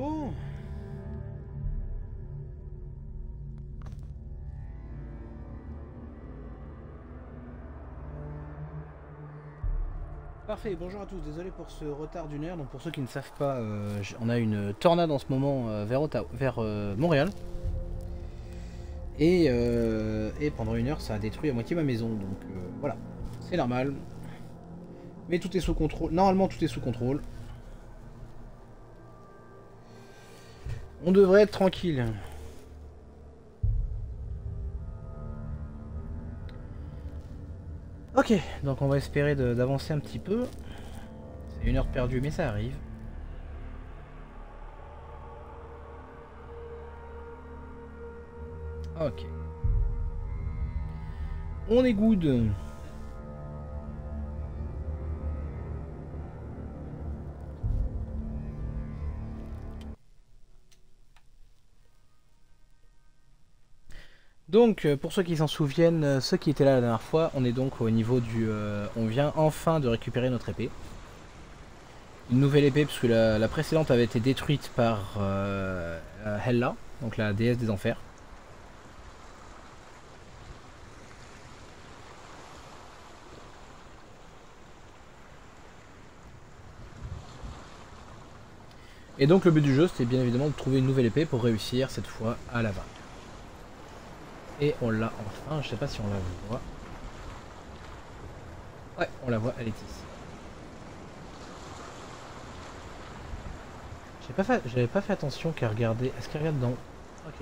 Bon. Parfait, bonjour à tous, désolé pour ce retard d'une heure. Donc pour ceux qui ne savent pas, on a une tornade en ce moment vers Montréal. Et pendant une heure ça a détruit à moitié ma maison, donc voilà, c'est normal. Mais tout est sous contrôle, normalement tout est sous contrôle. On devrait être tranquille. Ok, donc on va espérer d'avancer un petit peu. C'est une heure perdue, mais ça arrive. Ok. On est good. Donc, pour ceux qui s'en souviennent, ceux qui étaient là la dernière fois, on est donc au niveau du... on vient enfin de récupérer notre épée. Une nouvelle épée, puisque la précédente avait été détruite par Hella, donc la déesse des enfers. Et donc le but du jeu, c'était bien évidemment de trouver une nouvelle épée pour réussir cette fois à la vaincre. Et on l'a enfin, je sais pas si on la voit. Ouais, on la voit, elle est ici. J'avais pas fait attention qu'à regarder. Est-ce qu'elle regarde dans... Ok.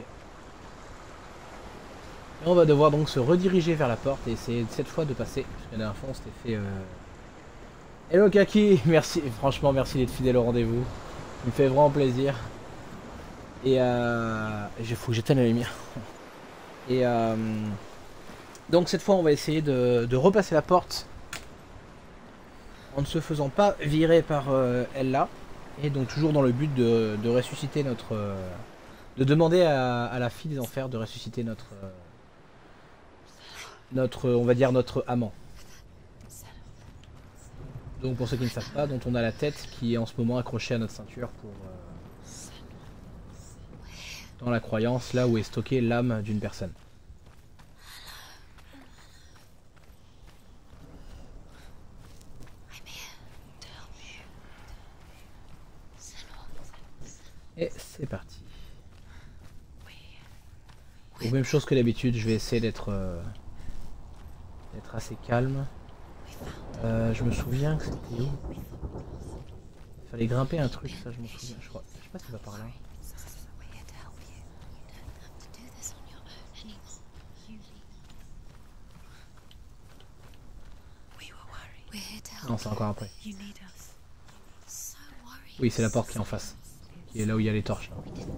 Et on va devoir donc se rediriger vers la porte et essayer cette fois de passer. Parce que la dernière fois on s'était fait... Hello Kaki, merci, franchement merci d'être fidèle au rendez-vous. Il me fait vraiment plaisir. Et il faut que j'éteigne la lumière. Et donc cette fois on va essayer de repasser la porte en ne se faisant pas virer par Ella. Et donc toujours dans le but de ressusciter notre... de demander à la fille des enfers de ressusciter on va dire notre amant. Donc pour ceux qui ne savent pas, dont on a la tête qui est en ce moment accrochée à notre ceinture pour... dans la croyance, là où est stockée l'âme d'une personne. Et c'est parti. Donc, même chose que d'habitude, je vais essayer d'être assez calme. Je me souviens que c'était où? Il fallait grimper un truc, ça je m'en souviens, je crois. Je sais pas si ça va par là. Non, c'est encore après. Oui, c'est la porte qui est en face. Qui est là où il y a les torches. Là.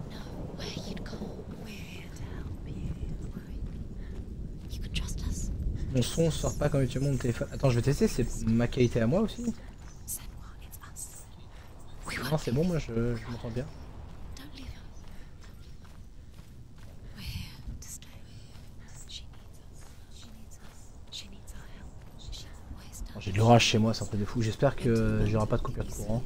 Mon son sort pas quand tu montes mon téléphone. Attends, je vais tester, c'est ma qualité à moi aussi? Non, c'est bon, moi je m'entends bien. J'ai de l'orage chez moi, c'est un peu de fou. J'espère que j'aurai pas de coupure de courant.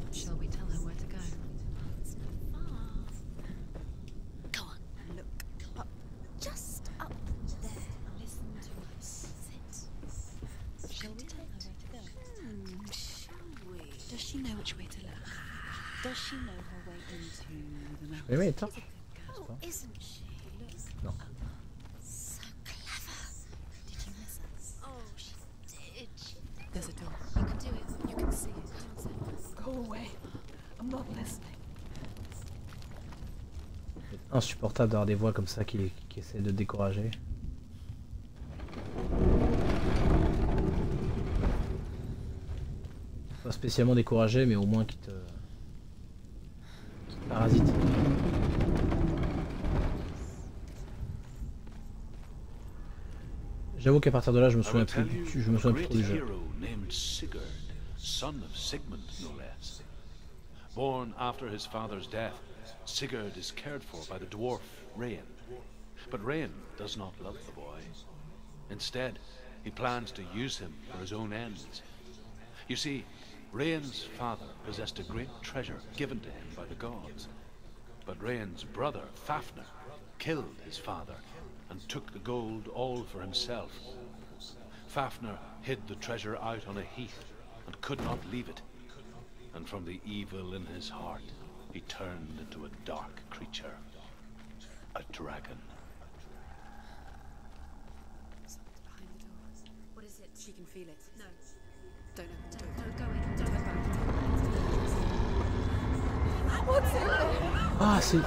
Mais oui, attends. Non. C'est insupportable d'avoir des voix comme ça qui essaient de te décourager. Pas spécialement découragé, mais au moins qui te parasite. J'avoue qu'à partir de là, je me souviens plus trop du jeu. Son of Sigmund, no less. Born after his father's death, Sigurd is cared for by the dwarf Rain. But Rain does not love the boy. Instead, he plans to use him for his own ends. You see, Rain's father possessed a great treasure given to him by the gods. But Rain's brother, Fafnir, killed his father and took the gold all for himself. Fafnir hid the treasure out on a heath and could not leave it. And from the evil in his heart, he turned into a dark creature. A dragon. Something's behind the door. What is it? She can feel it. No. Don't open the door. No, go in. Don't Turn back. What's in there? Ah, c'est...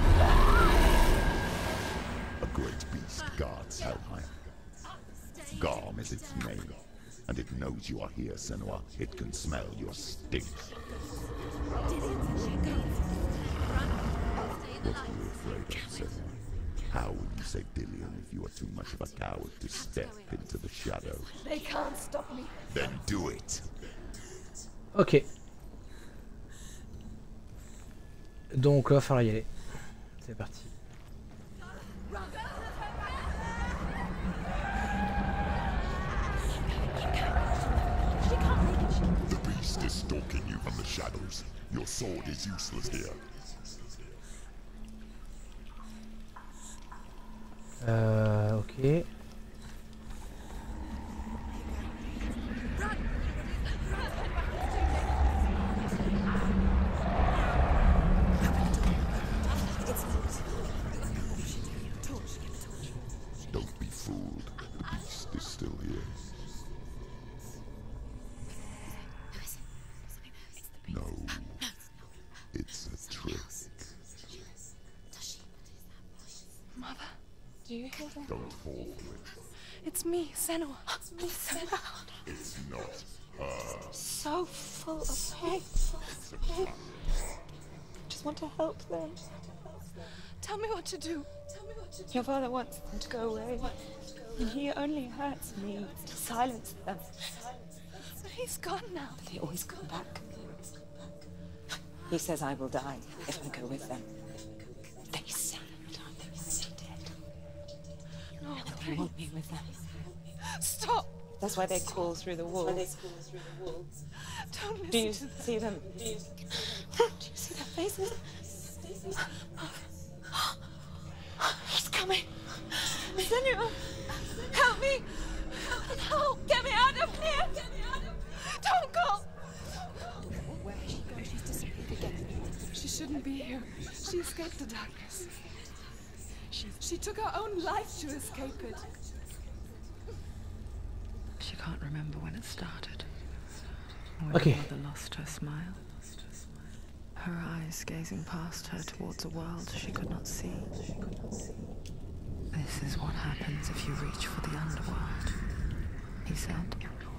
A great beast guards Helheim. Garm is its name, and it knows you are here, Senua. It can smell your stink. What are you afraid of, Senua? How will you save Dillion if you are too much of a coward to step into the shadow? They can't stop me. Then do it! Ok. Donc là, il va falloir y aller. C'est parti. The beast is stalking you from the shadows. Your sword is useless here. Ok. Don't be fooled. The beast is still here. No. It's a trick. Mother, do you hear that? Don't fall for it. It's me, Senua. It's me, Senua. It's not her. So full of hate. Just want to help them. Tell me what to do. Your father wants them to go away. And he only hurts me to silence them. But he's gone now. They always come back. He says I will die if I go with them. They say that I'm already dead. No, They want me with them. stop. That's why they crawl through the walls. Don't Do you listen to them. see them? Do you see their faces? He's coming. Senua, help me. Help. Get me out of here. Don't go. Where is she going? She's disappeared again. She shouldn't be here. She escaped the darkness. She took her own life to escape it. She can't remember when it started. When Okay. her mother lost her smile. Her eyes gazing past her towards a world she could not see. This is what happens if you reach for the underworld, he said.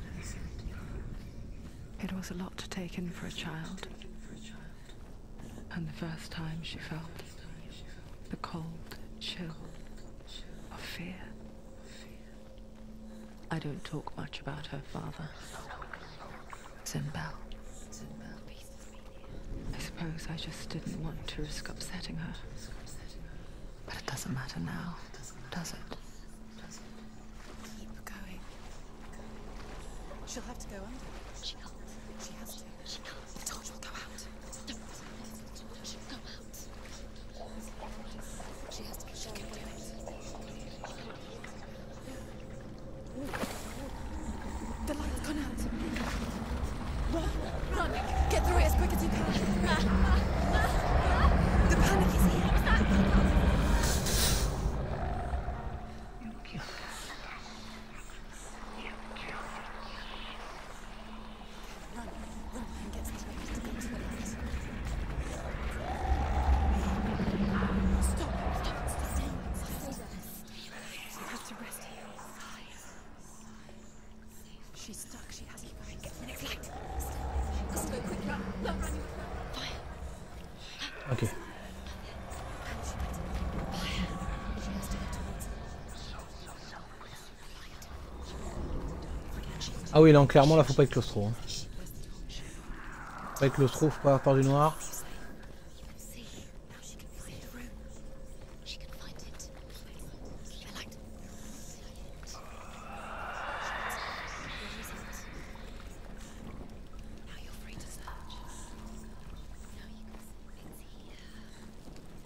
It was a lot to take in for a child. And the first time she felt the cold chill of fear. I don't talk much about her father, Zynbel. I suppose I just didn't want to risk upsetting her. But it doesn't matter now, does it? Keep going. She'll have to go under. She can't. She has to. She can't. The torch will go out. Don't. She'll go out. She has to be sure. She can do it. The light's gone out. Run! Run! Get through it as quick as you can. The panic is here. Run and get some space to go to the light. Stop! You have to rest here. She's stuck. She has to go and get the next light. Let's go quick. Run! Fire! Ok. She has to go towards it. Ah oui, non, clairement, là, faut pas être claustro. Hein. Faut pas être claustro, faut pas avoir peur du noir. See, now she can see through. She can find it. The light. Now you're free to search. Now you can see it's here.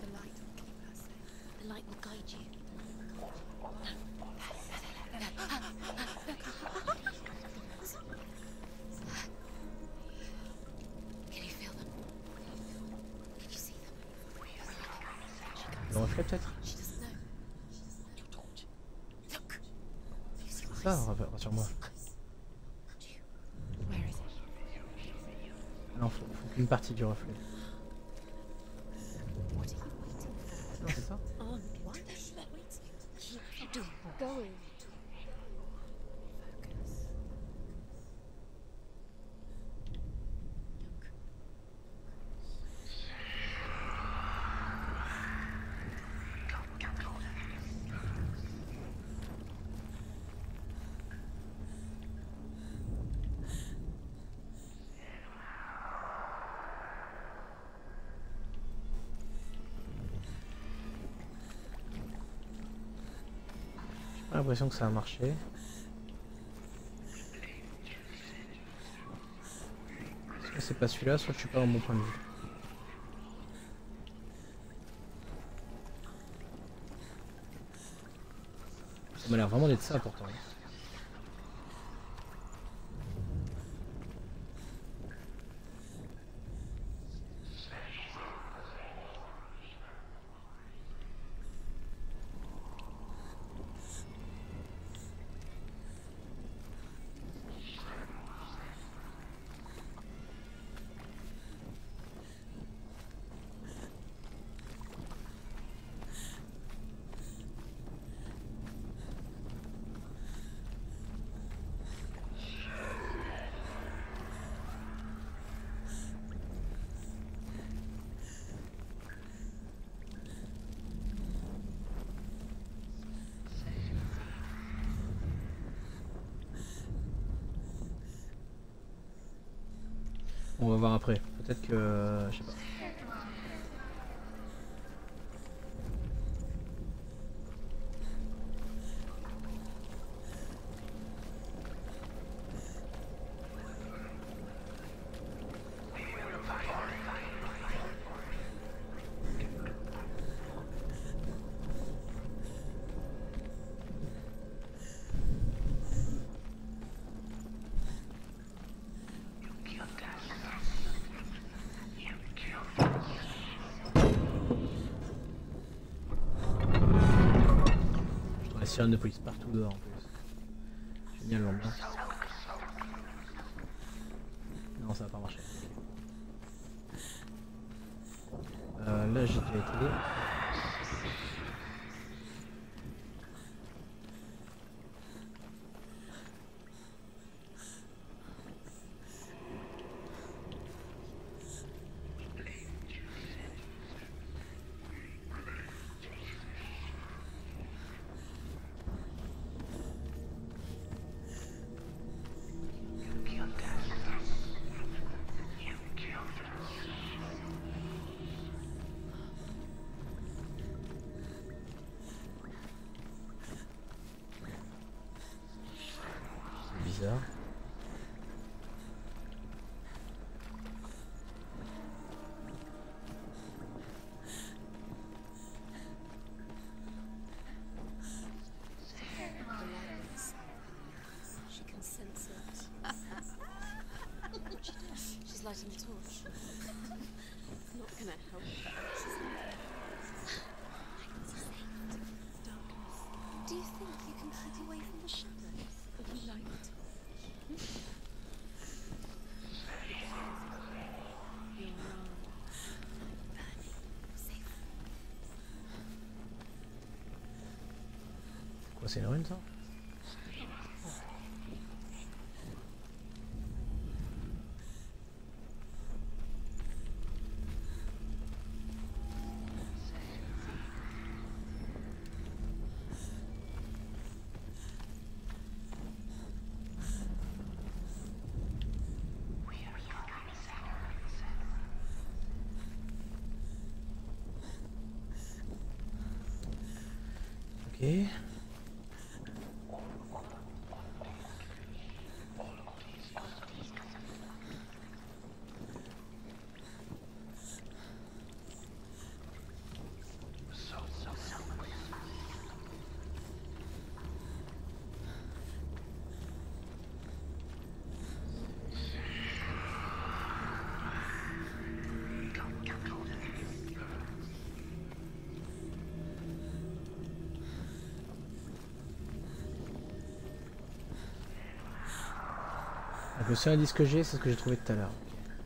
Le reflet peut-être? She doesn't know. Your torch. Look. Lucy, Ça, rassure-moi. where is it? Non, faut qu'une partie du reflet. What are you waiting for? Non, c'est ça? On. What the hell are you waiting? Keep going. Focus. Look. J'ai pas l'impression que ça a marché. Soit c'est pas celui-là, soit je suis pas dans mon point de vue. Ça m'a l'air vraiment d'être ça pourtant. On va voir après. Peut-être que... je sais pas. Sirène de police partout dehors en plus. Génial l'ambiance. Non, ça va pas marcher. Là j'ai déjà été. Bizarre. She can sense it. What's she doing? She's lighting the torch. It's not gonna help her. Do you think you can keep away from the shadows if you light the torch? You're wrong. Burning. Safe. Quoi, c'est une rune ça? Ok. Le seul indice que j'ai, c'est ce que j'ai trouvé tout à l'heure.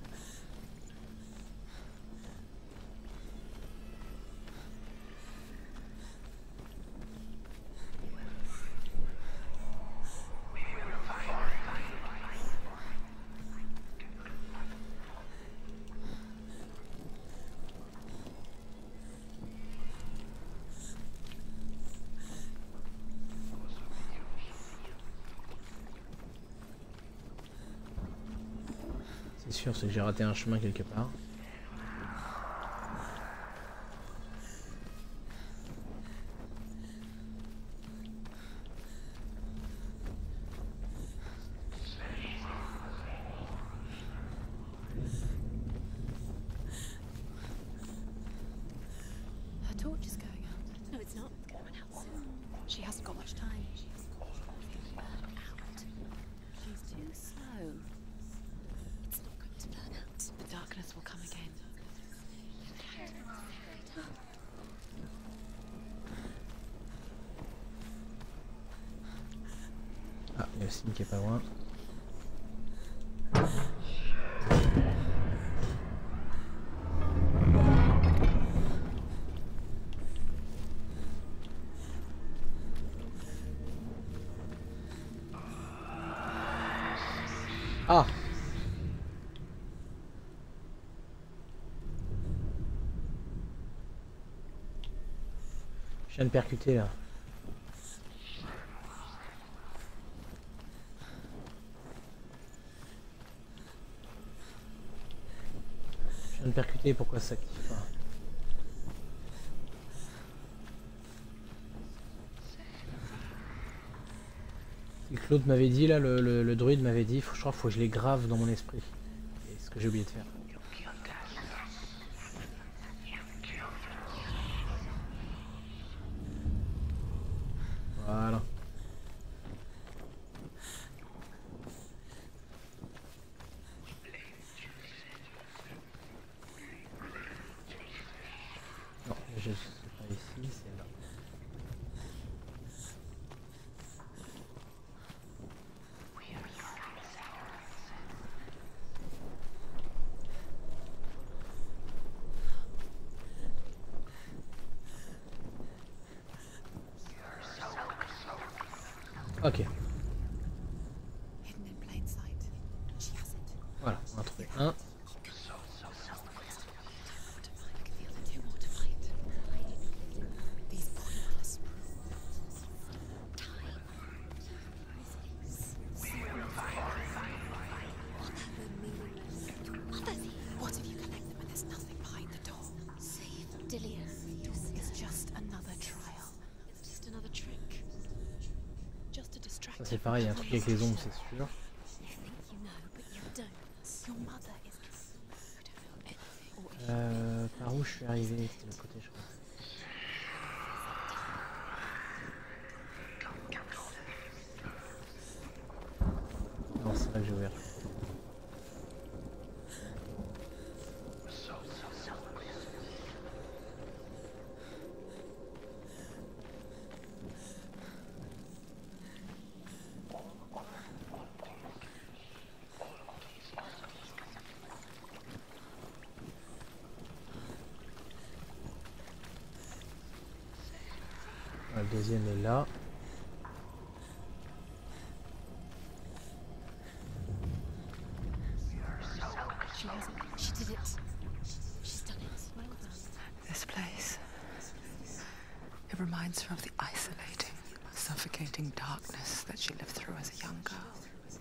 C'est sûr, c'est que j'ai raté un chemin quelque part. Her torch is going out. No, it's not. It's going out soon. She hasn't got much time. Out. She's too slow. It's not going to burn out. The darkness will come again. Ah, il y a le signe qui est pas loin. Ah! Je viens de percuter là. Je viens de percuter, pourquoi ça s'active pas? Et Claude m'avait dit là, le druide m'avait dit, je crois qu'il faut que je les grave dans mon esprit. C'est ce que j'ai oublié de faire. Voilà. Non, je sais pas ici, c'est là. Ok, Hidden in plain sight. She has it. voilà, on a trouvé un. These pointless What if you collect them and there's nothing behind the door? Save Dillian. It's just another trial. It's just another trick. Just to distract. Ça c'est pareil, il y a un truc avec les ombres, c'est sûr. You think you know, but you don't. Your mother is. You don't know anything. Par où je suis arrivé? C'était le côté, je crois. Non, c'est là que j'ai ouvert. Le deuxième est là. She has it. She did it. She's done it. Well done. This place. It reminds her of the isolating, suffocating darkness that she lived through as a young girl.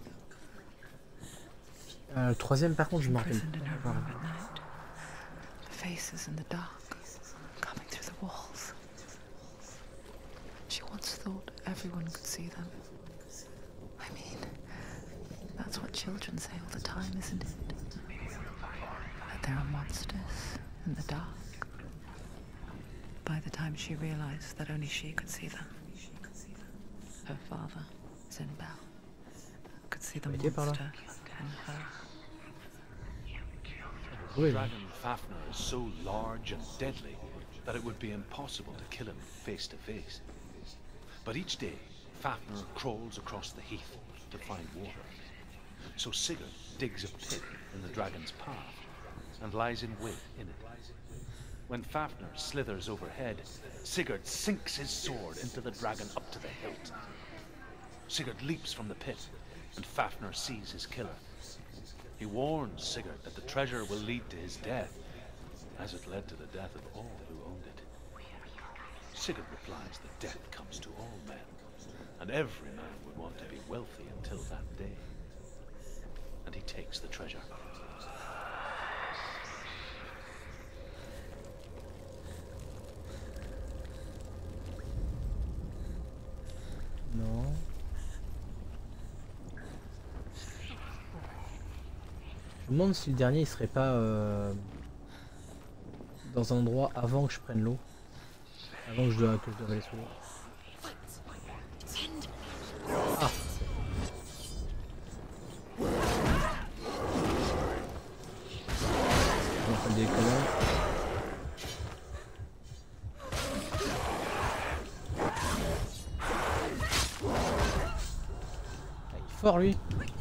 Le troisième, par contre, je me rappelle Imprisoned in her pas. room at night. The faces in the dark, coming through the walls. She once thought everyone could see them. I mean, that's what children say all the time, isn't it? That there are monsters in the dark. By the time she realized that only she could see them, her father, Zinbel, could see the Ok, par là. monster in her. Oui, Dragon Fafnir is so large and deadly that it would be impossible to kill him face to face. But each day, Fafnir crawls across the heath to find water. So Sigurd digs a pit in the dragon's path and lies in wait in it. When Fafnir slithers overhead, Sigurd sinks his sword into the dragon up to the hilt. Sigurd leaps from the pit, and Fafnir sees his killer. He warns Sigurd that the treasure will lead to his death, as it led to the death of all who owned it. Sigurd replies that death comes to all men, and every man would want to be wealthy until that day. And he takes the treasure. Non. Je me demande si le dernier il serait pas dans un endroit avant que je prenne l'eau. Avant que je dois aller sous l'eau. Ah. On fait des commandes. Ah, il est fort lui.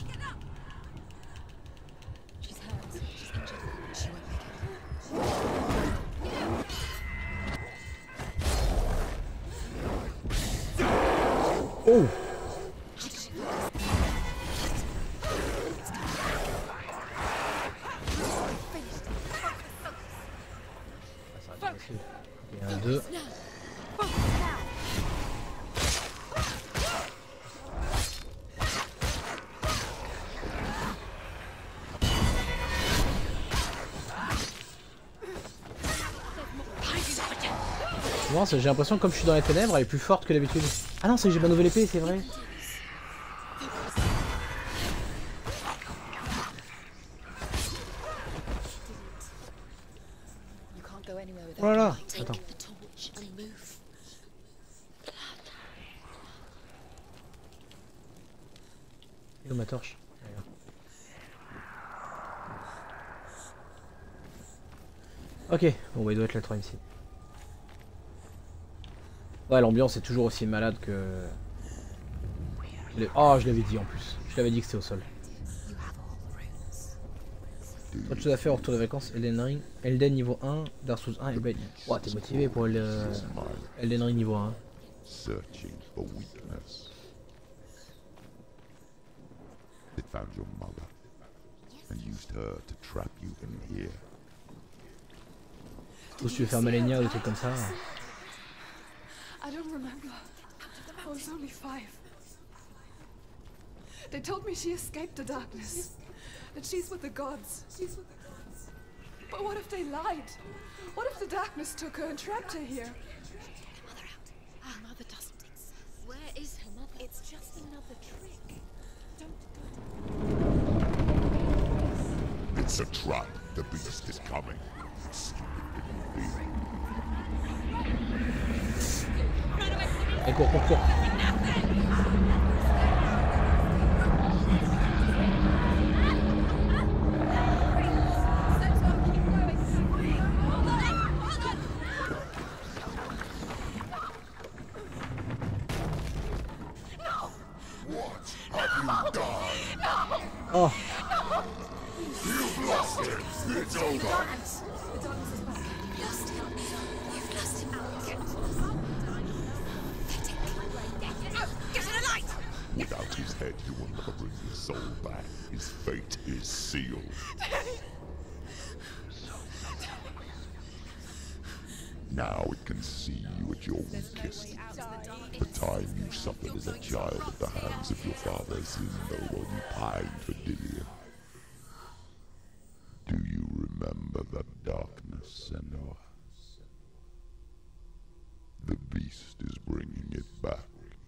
Oh! Il y a un 2. J'ai l'impression que comme je suis dans les ténèbres, elle est plus forte que d'habitude. Ah non, c'est que j'ai ma nouvelle épée, c'est vrai. Oh là là, attends. Et où ma torche? Ok, bon bah il doit être la 3ème ici. Ouais, l'ambiance est toujours aussi malade que... Oh, je l'avais dit en plus. Je l'avais dit que c'était au sol. Autre chose à faire au retour de vacances, Elden Ring. Elden niveau 1, Dark Souls 1 et Blade. Oh, t'es motivé pour Elden Ring niveau 1. Searching for weakness. It found your mother and used her to trap you in here. Ou si tu veux faire Malenia ou des trucs comme ça. I don't remember. I was only 5. They told me she escaped the darkness. That she's with the gods. But what if they lied? What if the darkness took her and trapped her here? Her mother doesn't exist. Where is her mother? It's just another trick. It's a trap. The beast is coming. Allez, cours, cours, cours. Oh. You've lost it. It's over. Without his head, he will never bring his soul back. His fate is sealed. Now it can see you at your weakest. The time you suffered as a child at the hands of your father Zindel while you pined for Dillion. Do you remember that darkness, Senua? The beast is bringing it back.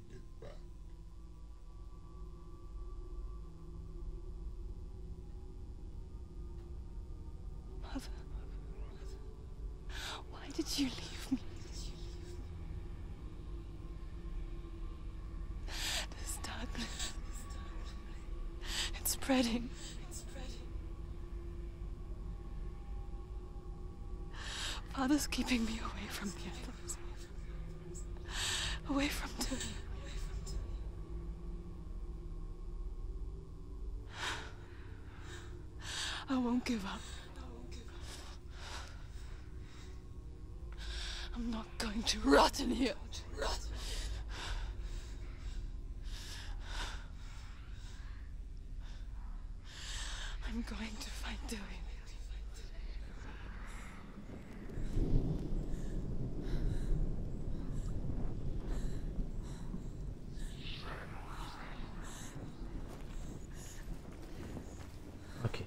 Mother, why did you leave me? This darkness, it's spreading. Father's keeping me away from the others. Away from Tilly. I won't give up. I'm not going to rot in here. I'm going to find Dewey. Ok.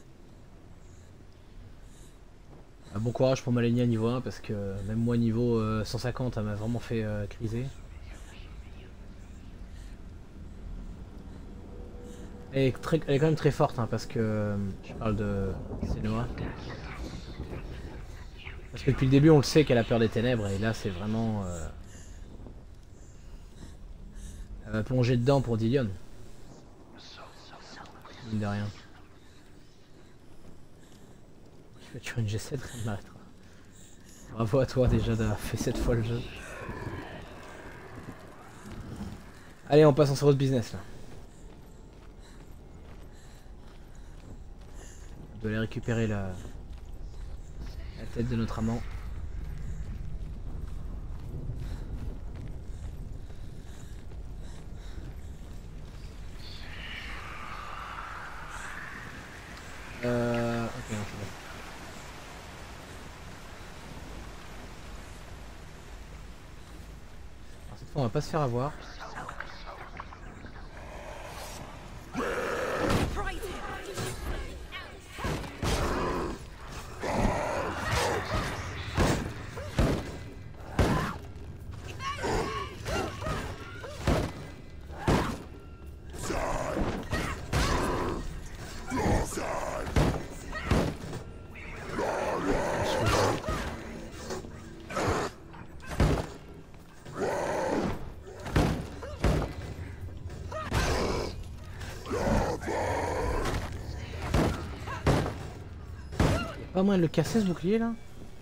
Bon courage pour Malenia niveau 1 parce que même moi niveau 150 elle m'a vraiment fait criser. Elle est quand même très forte hein, parce que je parle de Senua. Parce que depuis le début on le sait qu'elle a peur des ténèbres et là c'est vraiment... elle va plonger dedans pour Dillion. Mine de rien. Je vais tuer une G7, elle m'arrêtera. Bravo à toi déjà d'avoir fait 7 fois le jeu. Allez on passe en solo business là. On doit aller récupérer la tête de notre amant. Ok, non, c'est bon. Alors, cette fois, on va pas se faire avoir. Pas moyen de le casser ce bouclier là?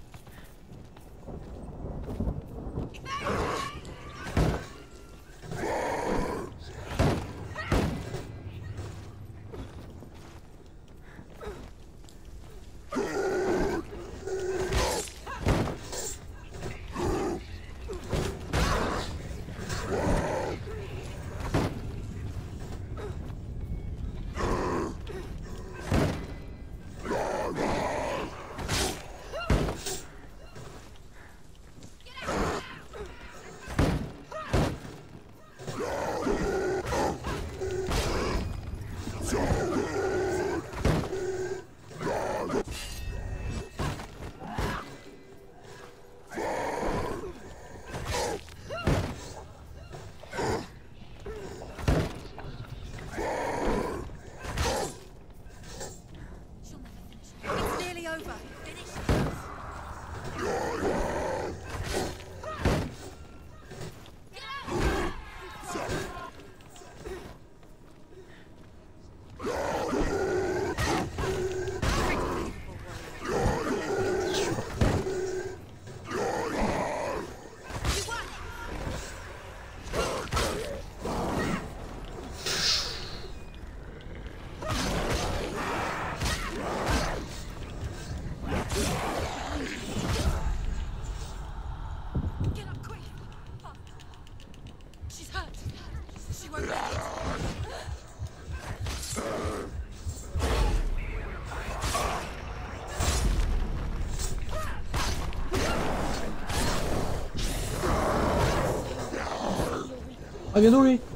Ah, viens d'où lui?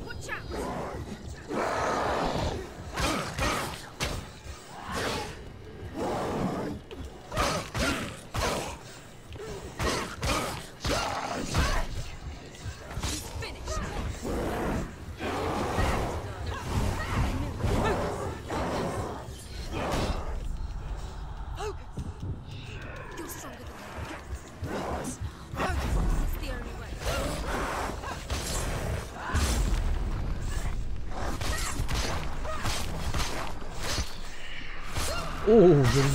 Oh, joli.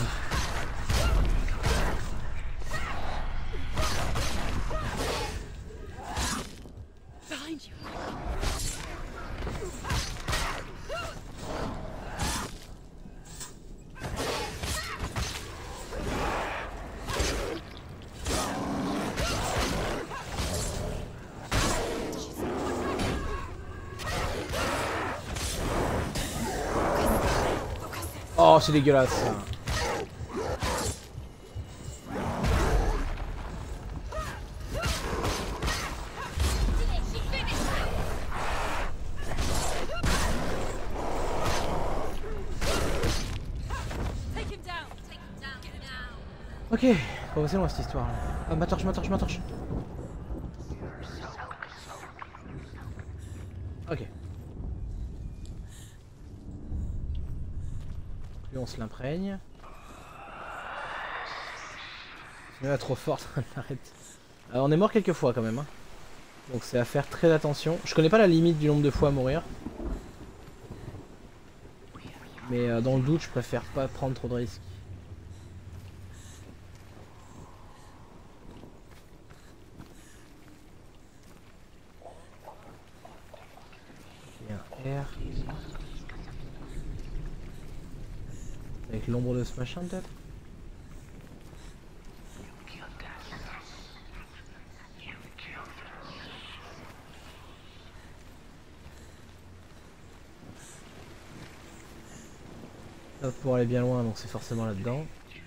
Behind you. Oh, c'est dégueulasse. Ça. Ok, faut passer loin cette histoire là. Ah, ma torche. Ok. Lui on se l'imprègne. Elle est trop forte, arrête. On est mort quelques fois quand même. Hein. Donc c'est à faire très attention. Je connais pas la limite du nombre de fois à mourir. Mais dans le doute, je préfère pas prendre trop de risques. R. Avec l'ombre de ce machin peut-être. Hop, pour aller bien loin, donc c'est forcément là-dedans.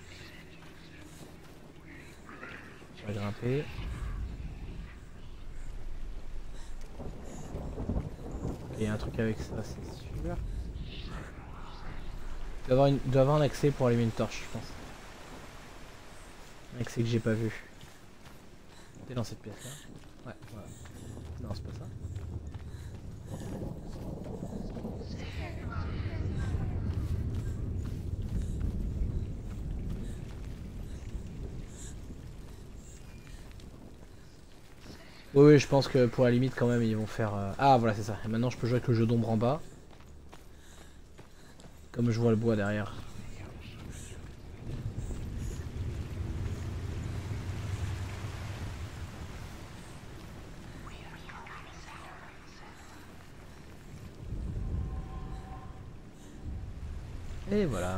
On va grimper. Il y a un truc avec ça, c'est sûr. Il doit avoir un accès pour allumer une torche, je pense. Un accès que j'ai pas vu. T'es dans cette pièce là. Ouais, voilà. Non, c'est pas ça. Oui, je pense que pour la limite quand même ils vont faire... Ah voilà c'est ça, et maintenant je peux jouer avec le jeu d'ombre en bas. Comme je vois le bois derrière. Et voilà.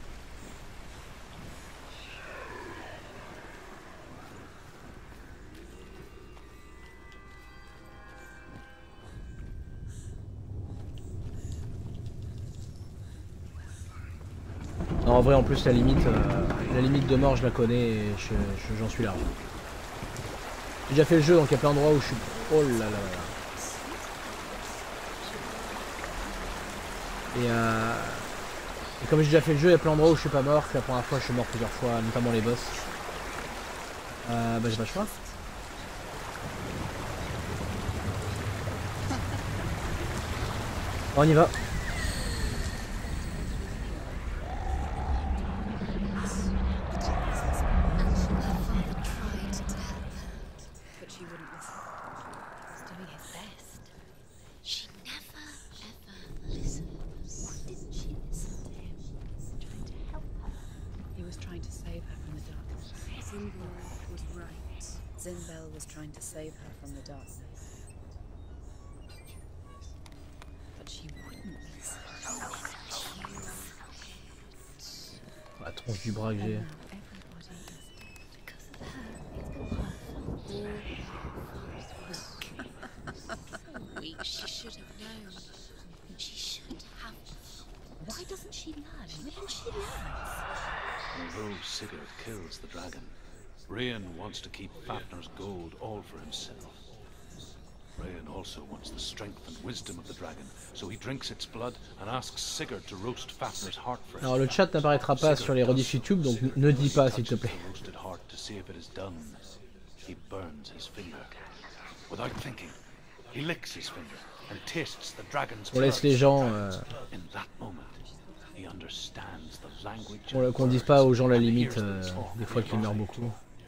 Non, en vrai, en plus, la limite de mort, je la connais et j'en suis là. J'ai déjà fait le jeu, donc il y a plein d'endroits où je suis... Oh là là là. Et comme j'ai déjà fait le jeu, il y a plein d'endroits où je suis pas mort. C'est la première fois, je suis mort plusieurs fois, notamment les boss. Bah j'ai pas le choix. On y va. Zinbel was trying to save her from the darkness. But she wouldn't listen. La tronche du bras que j'ai. She should have known. She should have. Why doesn't she learn? When she learns. Although Sigurd kills the dragon, Rayan wants to keep Fafnir's gold all for himself. Rayan also wants the strength and wisdom of the dragon, so he drinks its blood and asks Sigurd to roast Fafnir's heart for him. Alors le chat n'apparaîtra pas sur les rediffs YouTube, donc ne dis pas s'il te plaît. He burns his finger. Without thinking, he licks his finger and tastes the dragon's On laisse les gens... In that moment, he understands the language. Qu'on dise pas aux gens la limite, des fois qu'ils meurent beaucoup.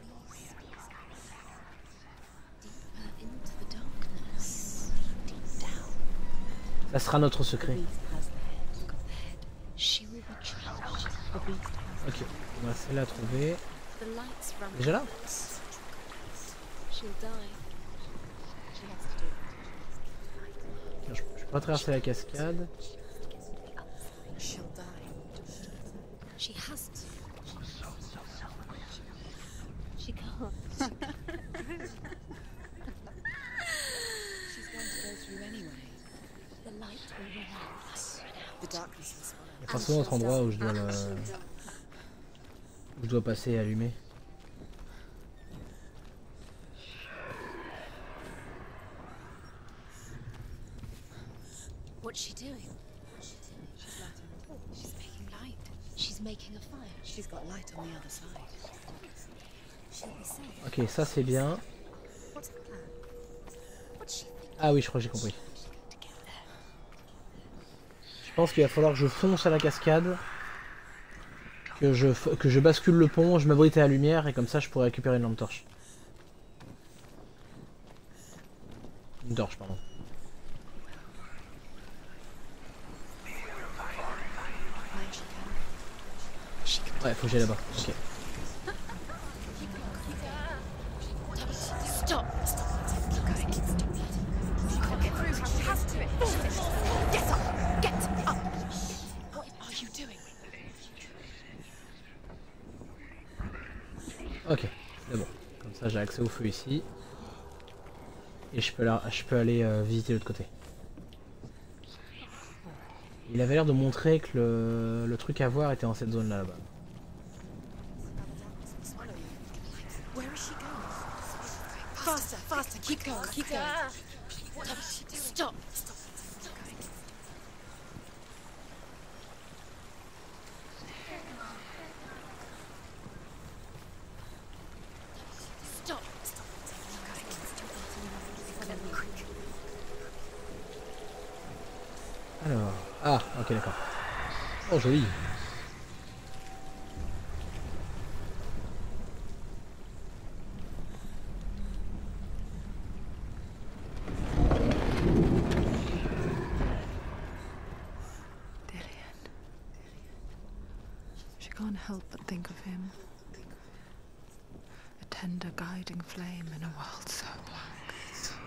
Ça sera notre secret. Ok, on va celle-là à trouver. Déjà là? Je peux pas traverser la cascade. The darkness will swallow Il y a forcément d'autres endroits où je dois le... où je dois passer et allumer. What's she doing? She's making light. She's making a fire. She's got light on the other side. She'll be safe. Ok, ça c'est bien. What's her plan? What's she thinking? Ah oui, je crois que j'ai compris. Je pense qu'il va falloir que je fonce à la cascade, que je bascule le pont, je m'abrite à la lumière et comme ça je pourrai récupérer une lampe torche. Une torche, pardon. Ouais, faut que j'aille là-bas. Ok. Stop! Keep going. You can't get through. She has to. Get up! Get up! What are you doing? Ok, c'est bon. Comme ça j'ai accès au feu ici. Et je peux aller visiter l'autre côté. Il avait l'air de montrer que le truc à voir était dans cette zone là-bas. Where is she going? Faster, faster, keep going, keep going. Stop! Stop! Alors, ah, ok d'accord. Oh joli. She can't help but think of him. A tender guiding flame in a world so black.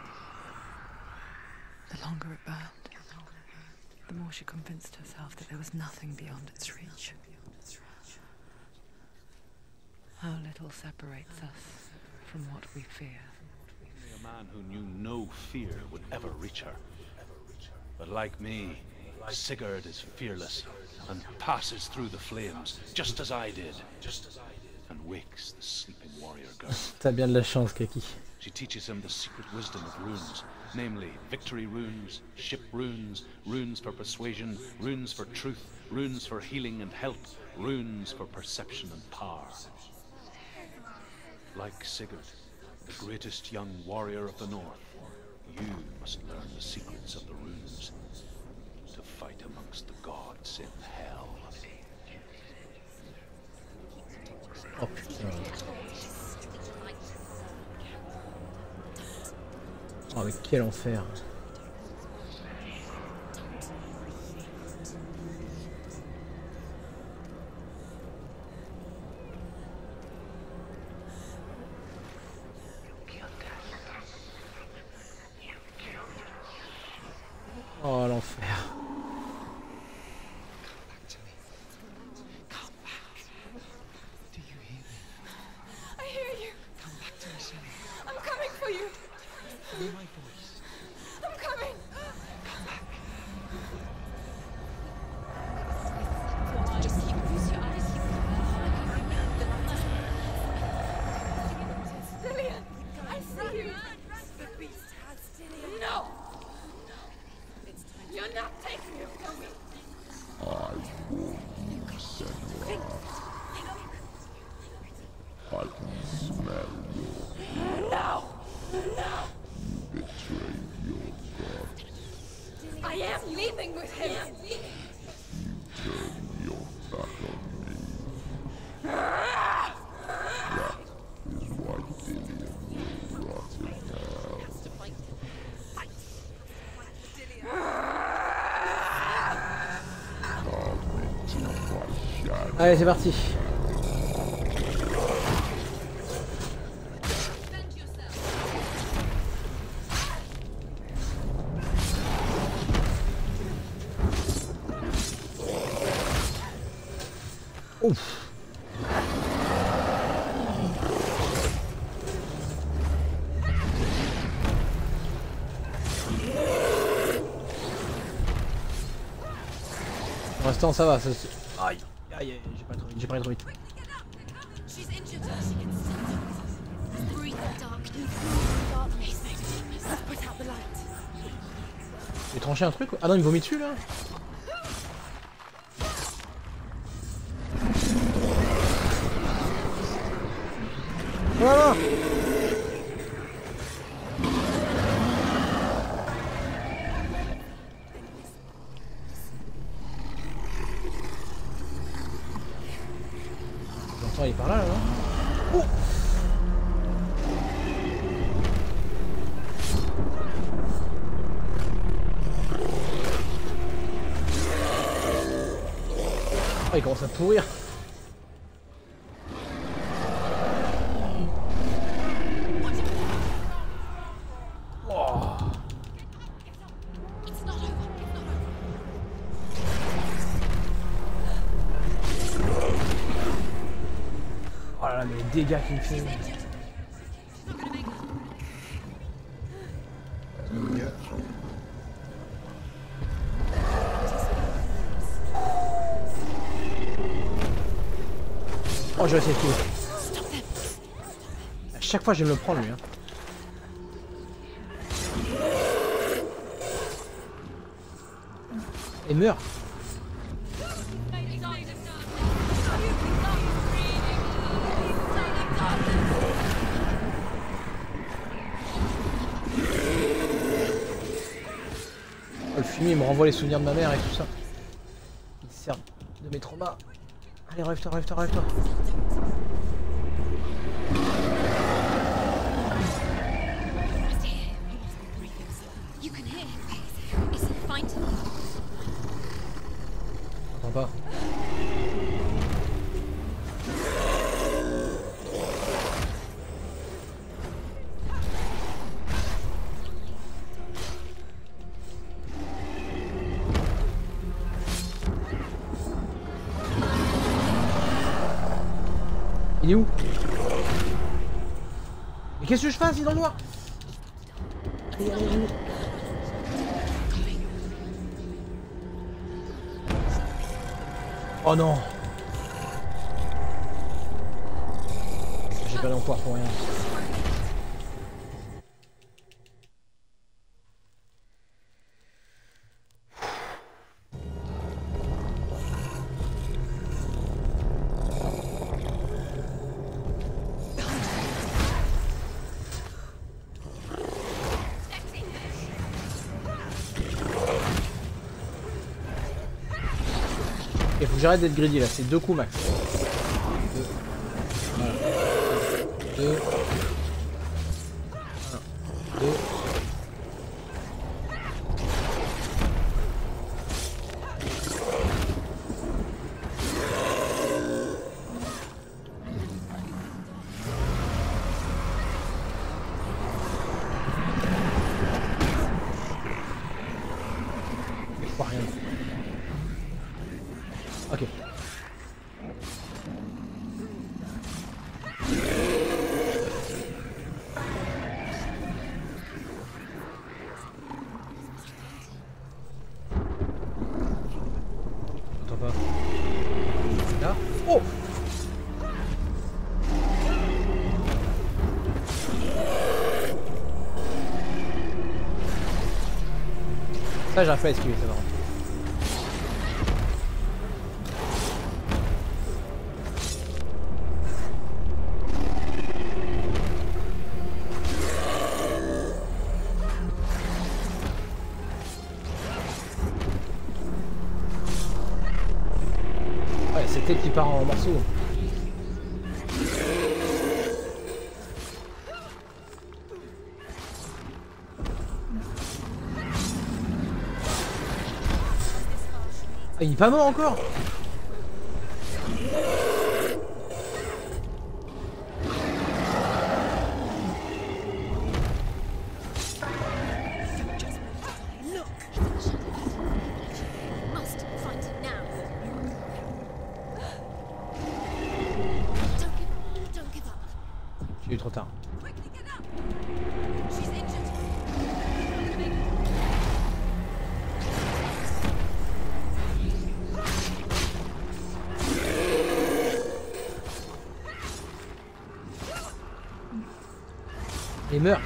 The longer it burned, the more she convinced herself that there was nothing beyond its reach. How little separates us from what we fear. A man who knew no fear would ever reach her. But like me, Sigurd is fearless and passes through the flames, just as I did, and wakes the sleeping warrior girl. T'as bien de la chance, Kaki. She teaches him the secret wisdom of runes, namely victory runes, ship runes, runes for persuasion, runes for truth, runes for healing and help, runes for perception and power. Like Sigurd, the greatest young warrior of the north, you must learn the secrets of the runes to fight amongst the gods in hell. Oh putain. Oh mais quel enfer. Oh l'enfer. I hear you. Come back to us, Ellie. I'm coming for you. Hear my voice. I'm coming. Just keep close your eyes. Lillian, I see you. The beast has Lillian. No. You're not taking him from me. I warn you, Senua. I can smell your No. No. you betrayed your god. I am leaving with him. Turn your back on me. That is why Dillion will rot in hell. Come into my shadow. Allez c'est parti. Ouf. l'instant ça va. Ça, aïe, aïe, aïe, j'ai pas trop vite. J'ai tranché un truc. Ah non, il me vomit dessus là. Voilà. J'entends il est par là, non? Oh, oh, il commence à pourrir. Oh là là, mais les dégâts qu'il me fait. Oh, je vais essayer de tout. À chaque fois, je vais me le prendre lui. Hein. Et meurt. Le fumier il me renvoie les souvenirs de ma mère et tout ça. Il sert de mes traumas. Allez, relève-toi, relève-toi, relève-toi. J'entends pas. Il est où? Mais qu'est-ce que je fasse? Il est dans le noir. Allez, allez, allez. Oh non. J'ai pas d'empoire pour rien. Il faut que j'arrête d'être greedy là, c'est 2 coups max. 2. Voilà. 2. 1. 2. Je vois rien. Ok. J'entends pas. Là. Oh! Ça j'arrive pas à esquiver, ça va. Ouais, c'est tête qui part en morceaux. Ah, il est pas mort encore. Must find it now. Don't give up. J'ai eu trop tard. Quickly get up. She's injured. Et meurt.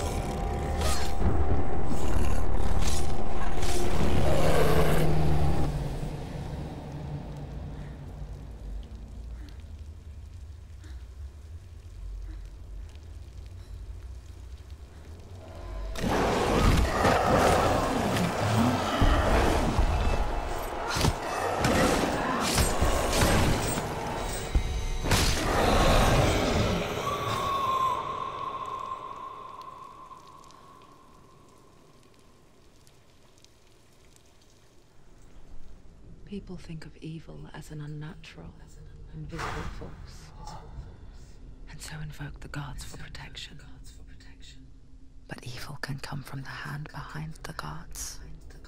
People think of evil as an unnatural, invisible force, and so invoke the gods for protection. But evil can come from the hand behind the gods.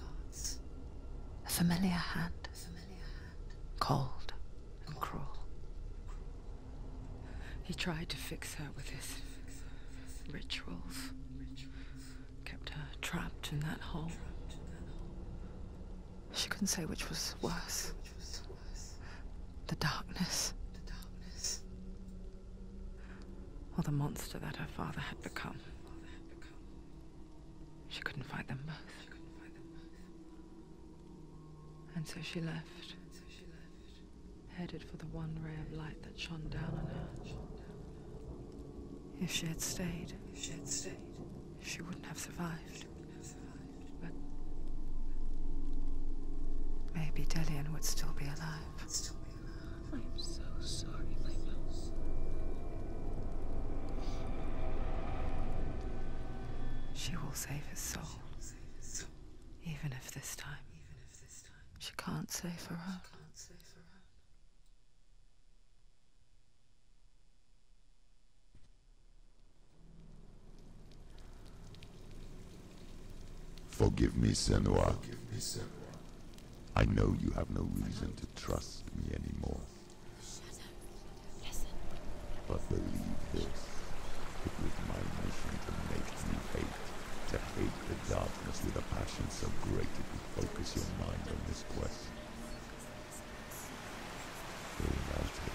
A familiar hand, cold and cruel. He tried to fix her with his rituals, kept her trapped in that hole. She couldn't say which was worse. The darkness. Or the monster that her father had become. She couldn't fight them both. And so she left. Headed for the one ray of light that shone down on her. If she had stayed, she wouldn't have survived. But maybe Delian would still be alive. I am so sorry, my mouse. She will save his soul. Even if this time she can't save her own. Forgive me, Senua. I know you have no reason to trust me anymore. Shadow, listen. But believe this. It was my mission to make you hate. To hate the darkness with a passion so great it would focus your mind on this quest. Without it,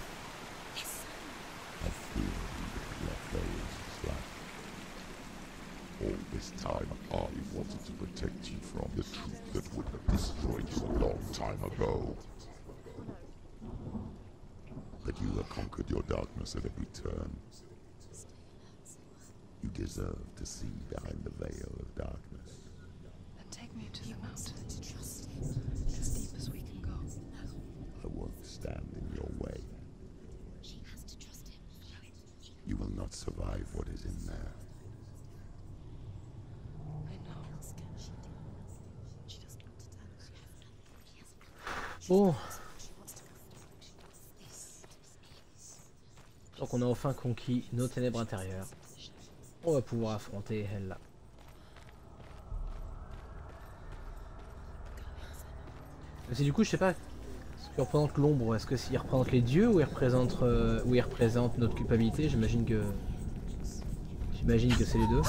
I fear you would let those slack. All this time, I wanted to protect you from the truth that would have destroyed you a long time ago. But you have conquered your darkness at every turn. You deserve to see behind the veil of darkness. Then take me to the mountain. As deep as we can go. I won't stand in your way. She has to trust him. You will not survive what is in there. I know. She doesn't want to die. Bon. Donc on a enfin conquis nos ténèbres intérieures. On va pouvoir affronter elle là. Mais c'est du coup je sais pas ce que représente l'ombre, est-ce que s'il représente les dieux ou il représente notre culpabilité, j'imagine que c'est les deux.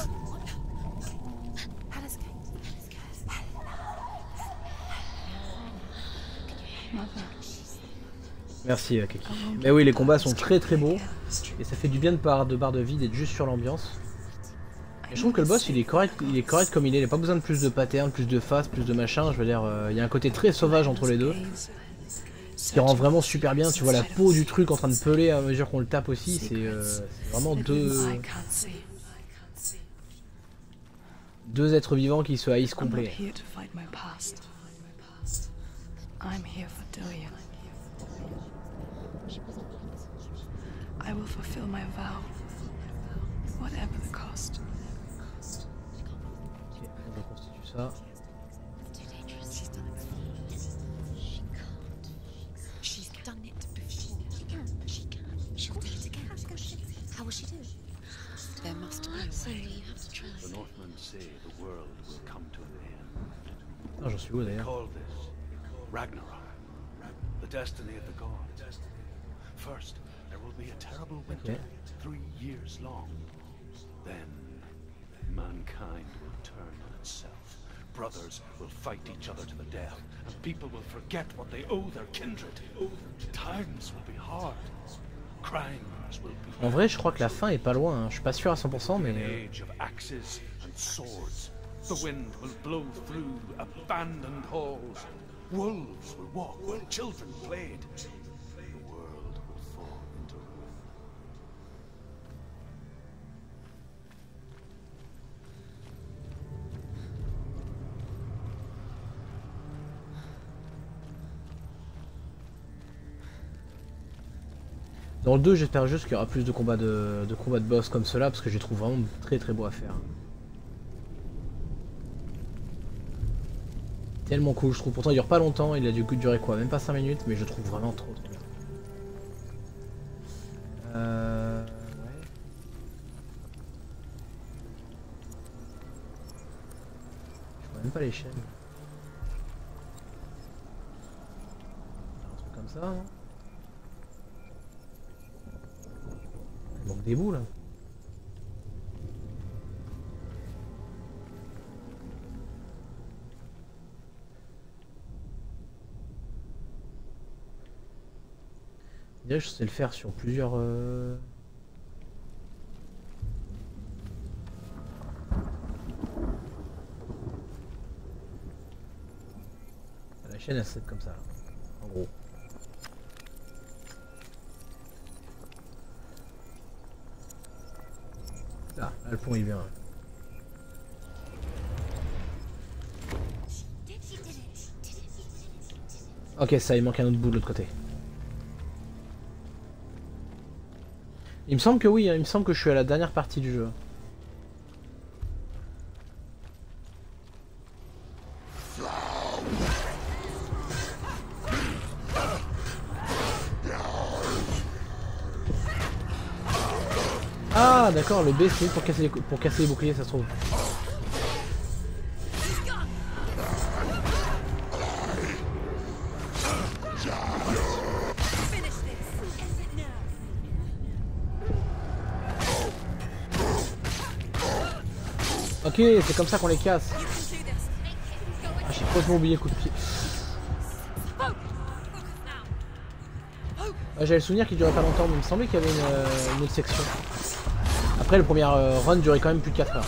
Merci Keki. Mais oui, les combats sont très très beaux et ça fait du bien de barre de vie d'être juste sur l'ambiance. Et je trouve que le boss il est correct comme il est, il n'a pas besoin de plus de patterns, plus de faces, plus de machin, je veux dire, il y a un côté très sauvage entre les deux. Ce qui rend vraiment super bien, tu vois la peau du truc en train de peler à mesure qu'on le tape aussi, c'est vraiment deux êtres vivants qui se haïssent complet. I will fulfill my vow, whatever the cost. Ok, on reconstitue ça. Too dangerous. She's done it before. She can't. She's done it before. She can. She can. She'll do it again. How will she do it? There must be a way. So you have to try. The Northmen say the world will come to an end. Ah, j'en suis où They d'ailleurs? call this Ragnarok, the destiny of the gods. First, there will be a terrible winter, 3 years long. Then, mankind will turn on itself. Brothers will fight each other to the death, and people will forget what they owe their kindred. Times will be hard. Crimes will be En vrai, je crois que la fin est pas loin, hein. Je suis pas sûr à 100%, mais... Age of axes and swords. The wind will blow through abandoned halls. Wolves will walk where children played. The world will fall into ruin. Dans le 2, j'espère juste qu'il y aura plus de combats de boss comme cela, parce que je les trouve vraiment très très beau à faire. Tellement cool, je trouve. Pourtant, il dure pas longtemps, il a dû durer quoi, même pas 5 minutes, mais je le trouve vraiment trop trop bien. Ouais. Je vois même pas les chaînes. Un truc comme ça, hein. Il manque des bouts là. Déjà, je sais le faire sur plusieurs... La chaîne elle se set comme ça, là. En gros. Là, le pont il vient. Ok, ça, il manque un autre bout de l'autre côté. Il me semble que oui, hein, il me semble que je suis à la dernière partie du jeu. Ah d'accord, le B c'est pour casser les boucliers, ça se trouve. Ok, c'est comme ça qu'on les casse. Ah, j'ai complètement oublié le coup de pied. Ah, j'avais le souvenir qu'il durait pas longtemps, mais il me semblait qu'il y avait une autre section. Après, le premier run durait quand même plus de 4 heures.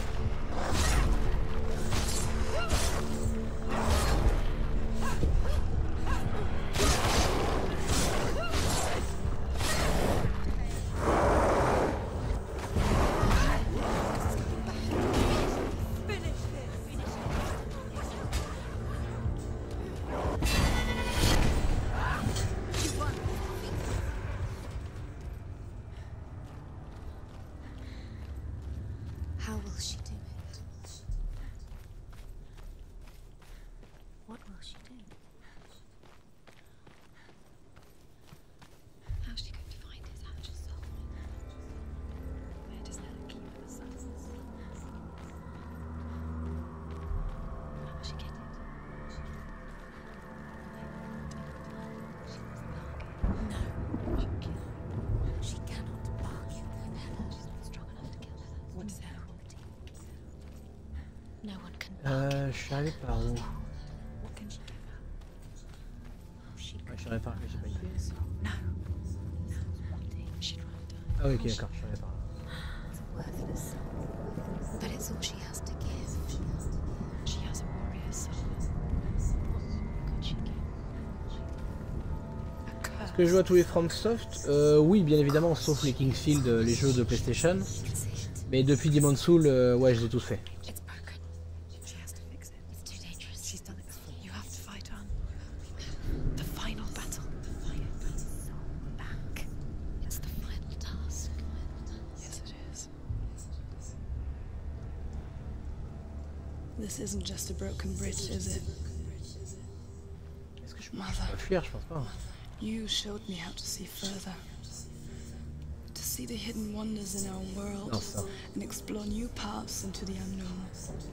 How will she do it? What will she do? How's she going to find his actual soul? Where does that keep her soul? How will she get it? No. She cannot bargain with Hela. She's not strong enough to kill Hela. What is her quality? No one can bargain. Je suis arrivé par où? What can she give her? She Ouais, je suis arrivé par là, j'ai pas été. No. She'd rather die. Ah oui, ok, d'accord, je suis arrivé par là. It's worthless. But it's all she has to give. She has a warrior's soul. What could she give? Est-ce que je joue à tous les FromSoft? Oui, bien évidemment, sauf les Kingsfield, les jeux de PlayStation. Mais depuis Demon's Souls, ouais, je les ai tous faits. It's broken. She has to fix it. It's too dangerous. She's done it before. You have to fight on. The final battle. The final battle. Back. It's the final task. Yes, it is. This isn't just a broken bridge, is it? Est-ce que je peux Mother, fuir? Je pense pas. you showed me how to see further. To see the hidden wonders in our world Non, ça. and explore new paths into the unknown.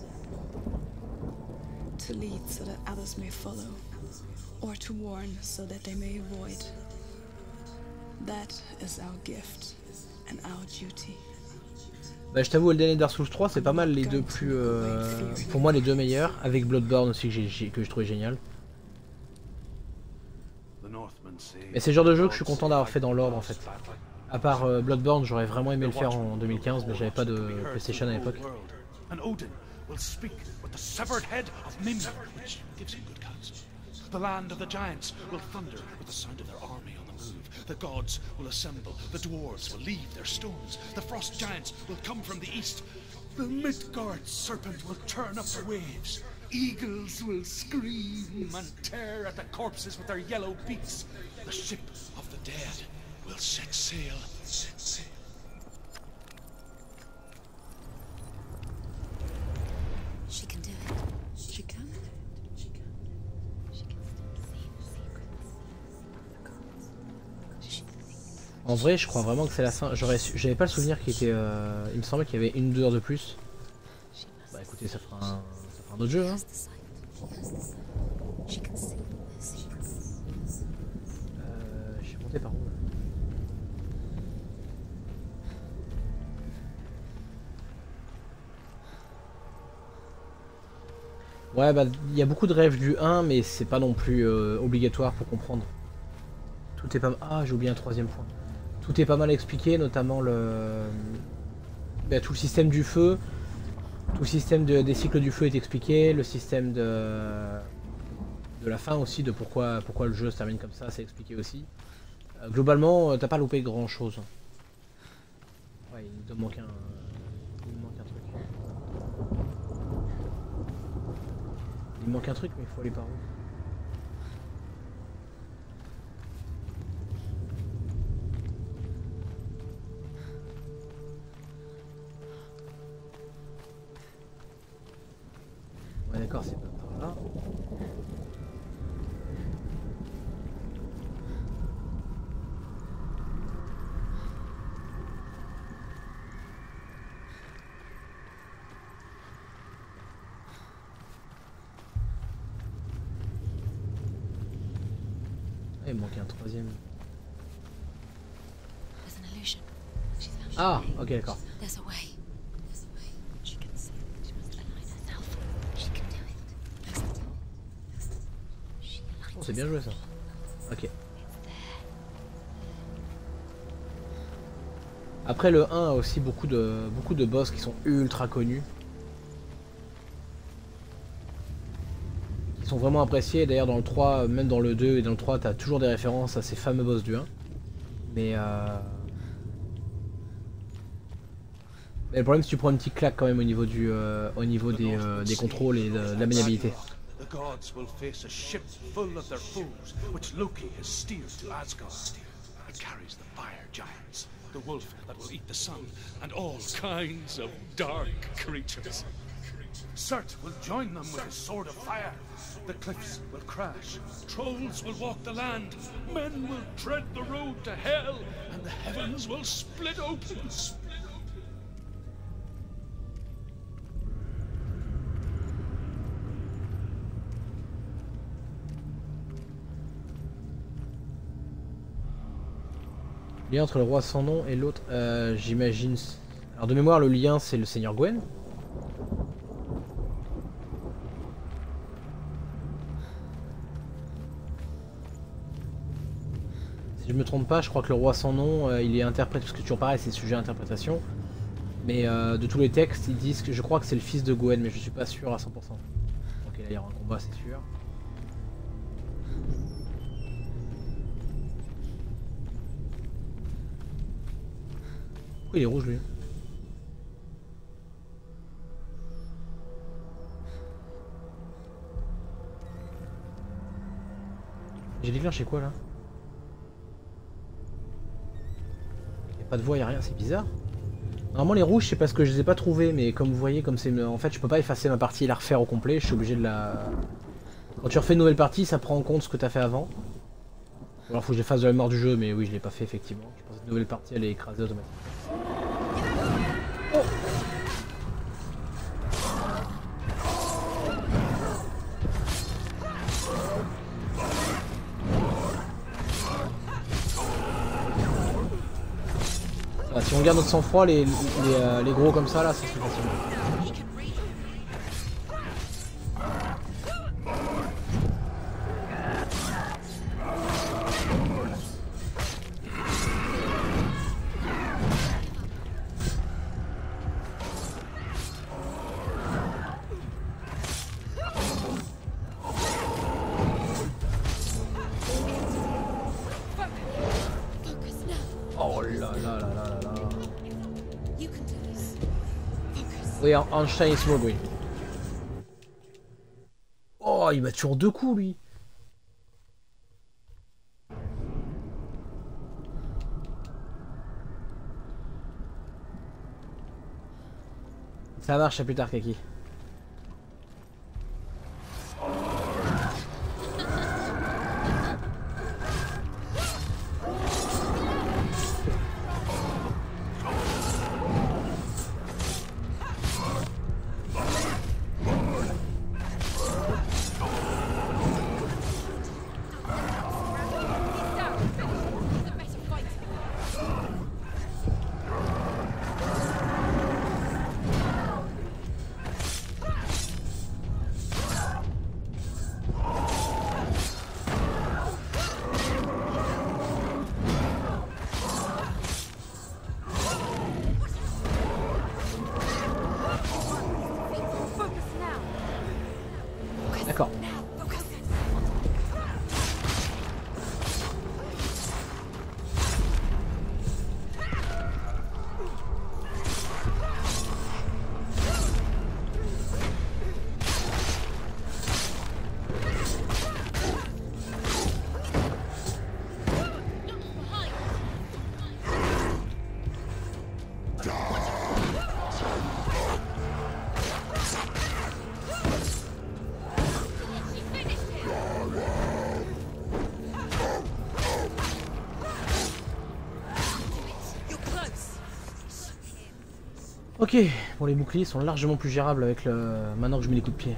To lead so that others may follow, or to warn so that they may avoid. That is our gift and our duty. Bah, je t'avoue, le dernier Dark Souls 3, c'est pas mal les deux plus... pour moi, les deux meilleurs. Avec Bloodborne aussi, que je trouvais génial. The Northmen say Mais c'est le genre de jeu que je suis content d'avoir fait dans l'ordre, en fait. À part Bloodborne, j'aurais vraiment aimé le faire en 2015, mais j'avais pas de PlayStation à l'époque. And Odin will speak with the severed head of Mimir, which gives him good counsel. The land of the giants will thunder with the sound of their army on the move. The gods will assemble, the dwarves will leave their stones, the frost giants will come from the east. The Midgard serpent will turn up the waves. Eagles will scream and tear at the corpses with their yellow beaks. The ship of the dead will set sail. She can do it. She can. She can. She can see secrets. En vrai, je crois vraiment que c'est la fin. J'avais pas le souvenir qu'il était. Il me semblait qu'il y avait 1 ou 2 heures de plus. Bah écoutez, ça fera un autre jeu, hein. Je suis monté par où là? Ouais, bah il y a beaucoup de rêves du 1, mais c'est pas non plus obligatoire pour comprendre. Tout est pas. Ah, j'ai oublié un 3e point. Tout est pas mal expliqué, notamment tout le système du feu. Tout le système des cycles du feu est expliqué. Le système de la fin aussi, de pourquoi le jeu se termine comme ça, c'est expliqué aussi. Globalement, t'as pas loupé grand chose. Ouais, il te manque un truc. Il me manque un truc, mais il faut aller par où? Ouais, d'accord, c'est pas par là. Il me manque un 3e. Ah, ok, d'accord. Oh, c'est bien joué ça. Ok. Après le 1 a aussi beaucoup de boss qui sont ultra connus. Qui sont vraiment appréciés. D'ailleurs dans le 3, même dans le 2 et dans le 3, t'as toujours des références à ces fameux boss du 1. Mais le problème, c'est que tu prends une petite claque quand même au niveau des contrôles et de la maniabilité. The gods will face a ship full of their foes, which Loki has steered to Asgard. It carries the fire giants, the wolf that will eat the sun, and all kinds of dark creatures. Surt will join them with his sword of fire. The cliffs will crash, trolls will walk the land, men will tread the road to hell, and the heavens will split open. Lien entre le roi sans nom et l'autre, j'imagine. Alors de mémoire, le lien c'est le seigneur Gwen. Si je me trompe pas, je crois que le roi sans nom, il est interprété, parce que toujours pareil, c'est sujet à interprétation. Mais de tous les textes, ils disent que je crois que c'est le fils de Gwen, mais je suis pas sûr à 100%. Ok, là il y aura un combat, c'est sûr. Pourquoi il est rouge lui? J'ai déclenché quoi là? Y'a pas de voix, y'a rien, c'est bizarre. Normalement les rouges c'est parce que je les ai pas trouvés, mais comme vous voyez, comme c'est en fait je peux pas effacer ma partie et la refaire au complet, je suis obligé de la... Quand tu refais une nouvelle partie, ça prend en compte ce que t'as fait avant. Alors faut que j'efface de la mort du jeu, mais oui je l'ai pas fait effectivement. Je pense que cette nouvelle partie elle est écrasée automatiquement. Oh. Ah, si on garde notre sang-froid, les gros comme ça là, c'est plus facile. là là là là là. You can do this. Focus. Oui, en Shiny Smoke, oui. Oh, il m'a tué en 2 coups, lui. Ça marche, à plus tard, Kaki. D'accord. Ok, bon les boucliers sont largement plus gérables avec le... maintenant que je mets les coups de pied.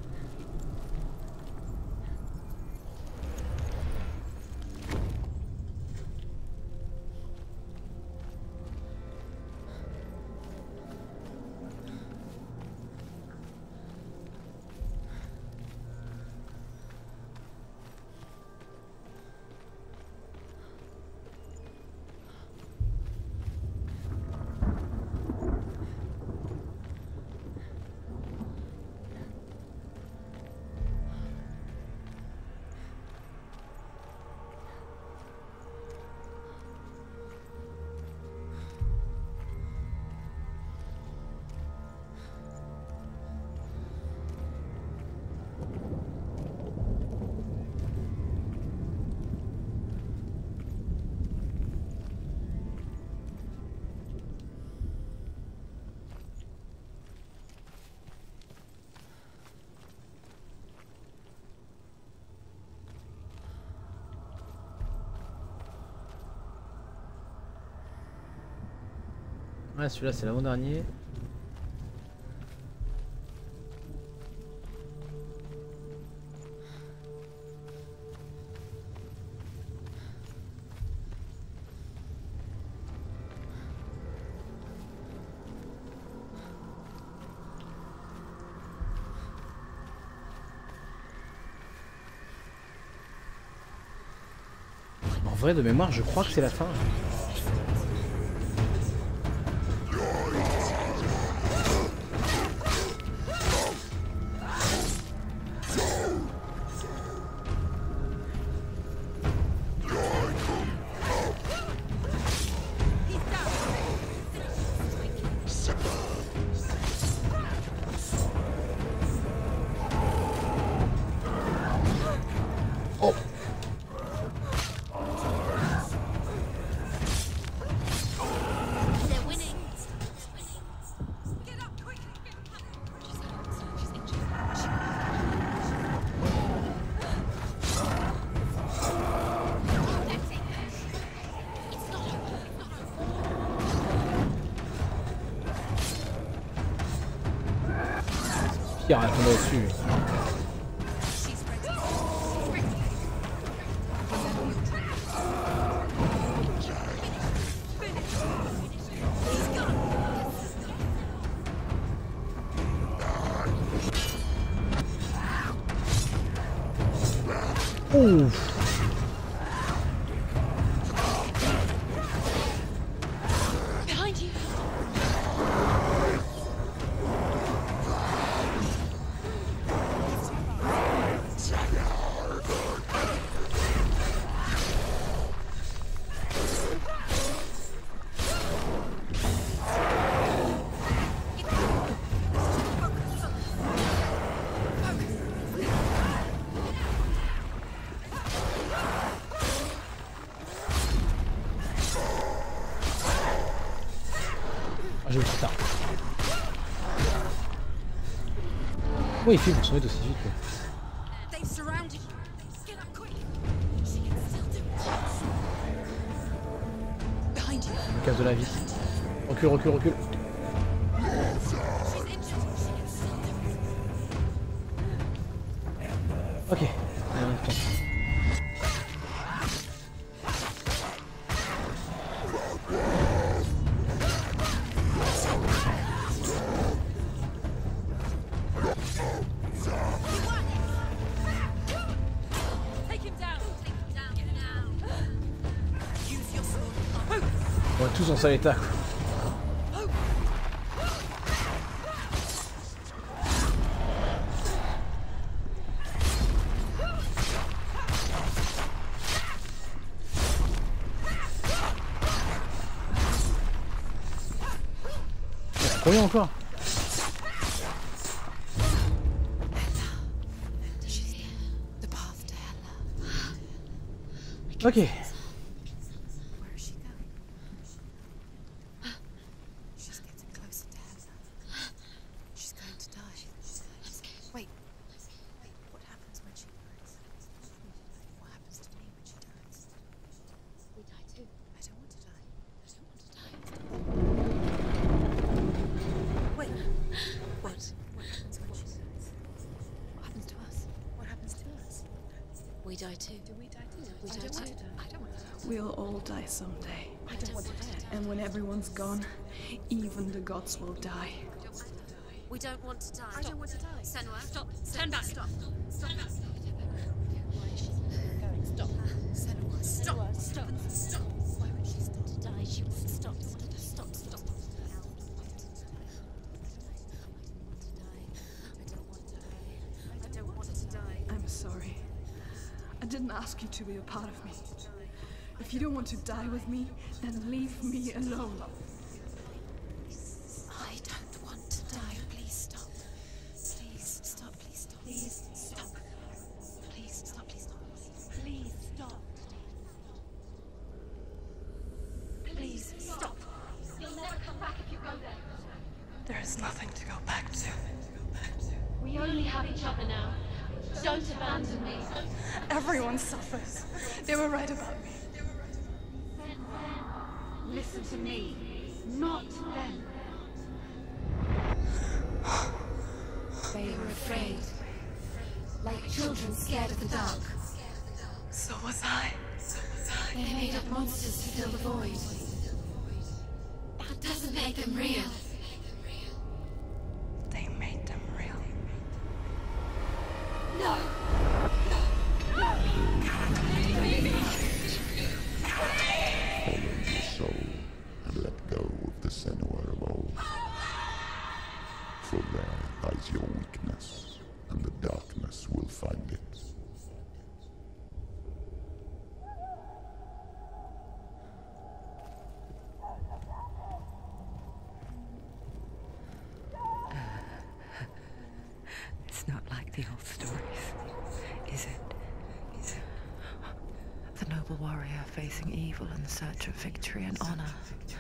Ouais, celui-là c'est l'avant-dernier. En vrai, de mémoire, je crois que c'est la fin. Pire à tomber dessus. Ouf. Behind you. J'ai eu ça. Comment il fait pour se mettre aussi vite quoi. They've surrounded you. Get up quick. Behind you. Il me casse de la vie. Recule, recule, recule. Ok. Allez, on est parti. Take him down. Get down. Use your sword. On est tous en sale état quoi. Combien encore? The path to hell. Ok. Where is she going? She's getting closer to hell. She's going to die. Wait. What happens when she dies? What happens to me when she dies? We die too. I don't want to die. I don't want to die. Wait. What? What happens when she dies? What happens to us? What happens to us? We die too. Do we die too? We die too. I don't want to die. We'll all die someday. I don't want to die. And when everyone's gone, even the gods will die. We don't want to die. I don't want to die. Senua, stop. Turn back. Stop. Stop. Why is she going? Stop. Senua, stop. Stop. Stop. Why would she stop to die? She would stop. Stop. Stop. I don't want to die. I'm sorry. I didn't ask you to be a part of me. If you don't want to die with me, then leave me alone. I don't want to die. Please stop. Please stop. Please stop. Please stop. Please stop. Please stop. Please stop. Please stop. You'll never come back if you go there. There is nothing to go back to. We only have each other now. Don't abandon me. Everyone suffers. They were right about me. Listen to me, not them. They were afraid. Like children scared of the dark. So was I. They made up monsters to fill the void. That doesn't make them real. They made them real. No! Follow your soul and let go of the Senua of old. For there lies your weakness, and the darkness will find it. It's not like the old stories, is it? The noble warrior facing evil in search of victory and honor.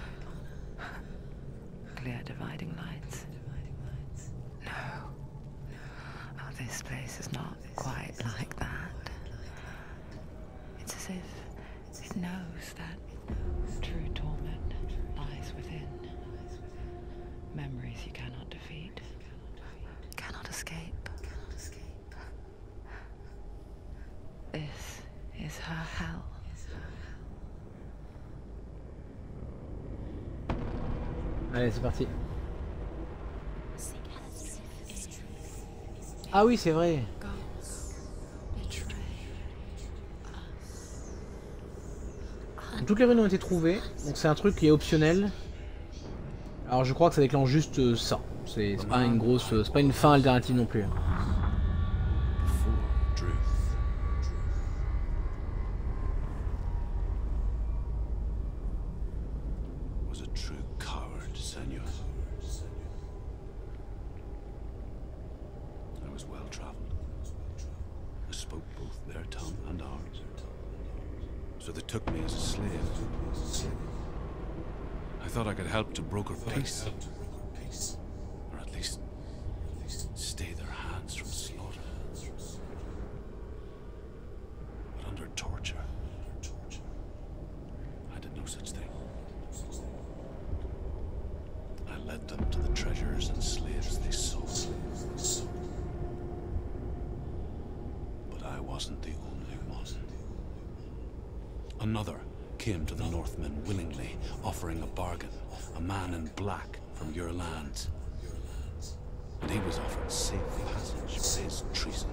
Clear dividing lines. No. Oh, this place is not quite like that. It's as if it knows that true torment lies within. Memories you cannot defeat, cannot escape. This is her hell. Allez, c'est parti. Ah oui, c'est vrai. Donc, toutes les runes ont été trouvées, donc c'est un truc qui est optionnel. Alors je crois que ça déclenche juste ça. C'est pas une grosse, c'est pas une fin alternative non plus. Before Druth was a true coward, Senua. I was well traveled. I spoke both their tongue and ours. So they took me as a slave. I thought I could help to broker peace. Or at least stay their hands from slaughter. But under torture, I did no such thing. I led them to the treasures and slaves they sold. But I wasn't the only one. Another came to the Northmen willingly, offering a bargain. A man in black from your lands. And he was offered safe passage for his treason.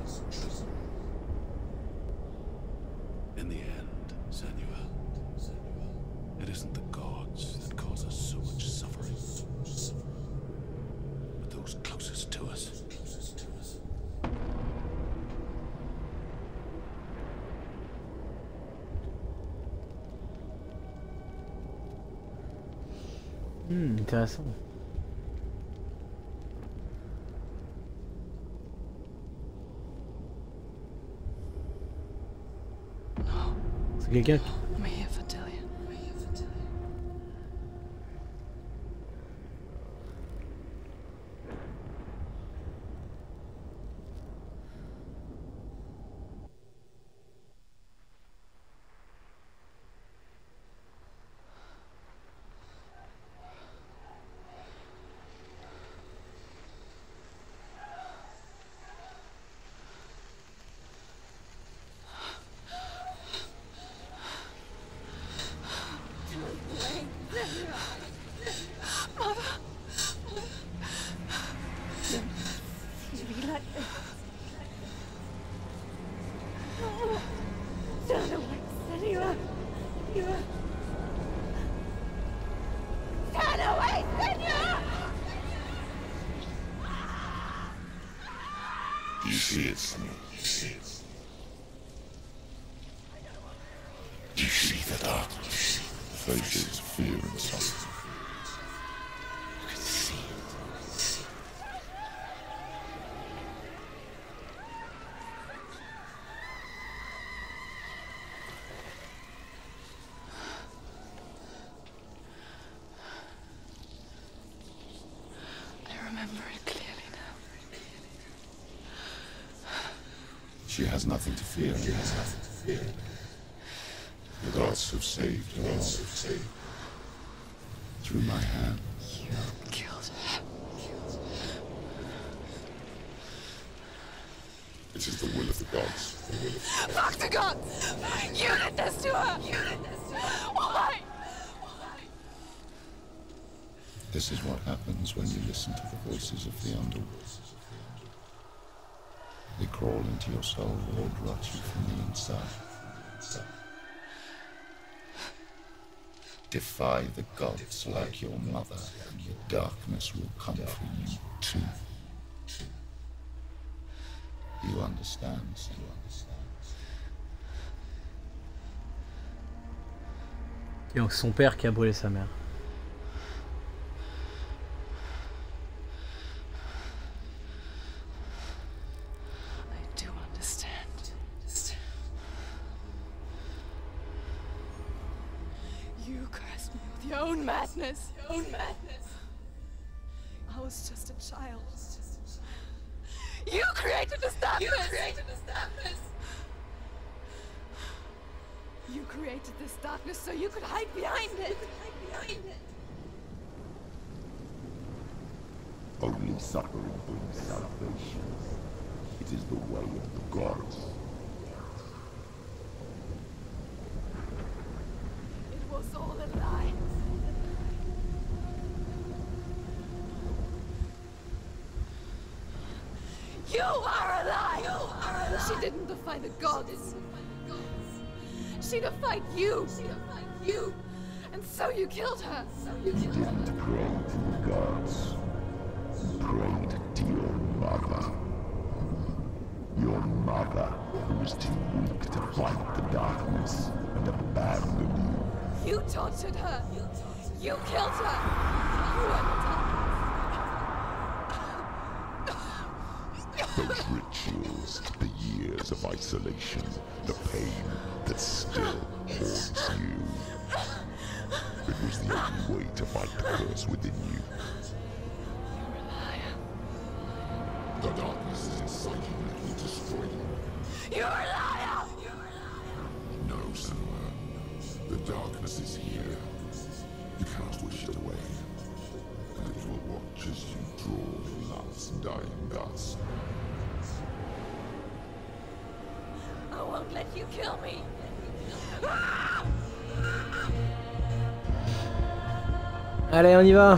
In the end, Senua, it isn't the gods that cause us so much suffering, but those closest to us. Intéressant. C'est quelqu'un qui... I'm here for Dillion. You see it, Snow. You see the darkness, the faces of fear and sorrow. You can see it. I remember it clearly now. She has nothing to fear. She has nothing to fear. The gods have saved her all. Through my hand. You killed her. It is the will of the gods. Fuck the gods! You did this to her! Why? This is what happens when you listen to the voices of the underworld. They crawl into your soul and rot you from the inside. Defy the gods like your mother, and your darkness will come for you too. You understand, son? Et donc son père qui a brûlé sa mère. I do understand. You cursed me with your own madness. I was just a child. You created this darkness. You created this darkness so you could hide behind it. Only suffering brings salvation. It is the way of the gods. It was all a lie. You are a lie! She didn't defy the gods. She defied you. And so you killed her. You didn't pray to the gods. You prayed to your mother. Your mother, who was too weak to fight the darkness and abandoned you. You tortured her. You killed her. You are the darkness. Those rituals, the years of isolation, the pain that still haunts you. It was the only way to fight the curse within you. You're a liar. The darkness is inside you and it will destroy you. You're a liar! No, Senua. The darkness is here. You cannot wish it away. And it will watch as you draw your last dying gasp. I won't let you kill me. Allez, on y va.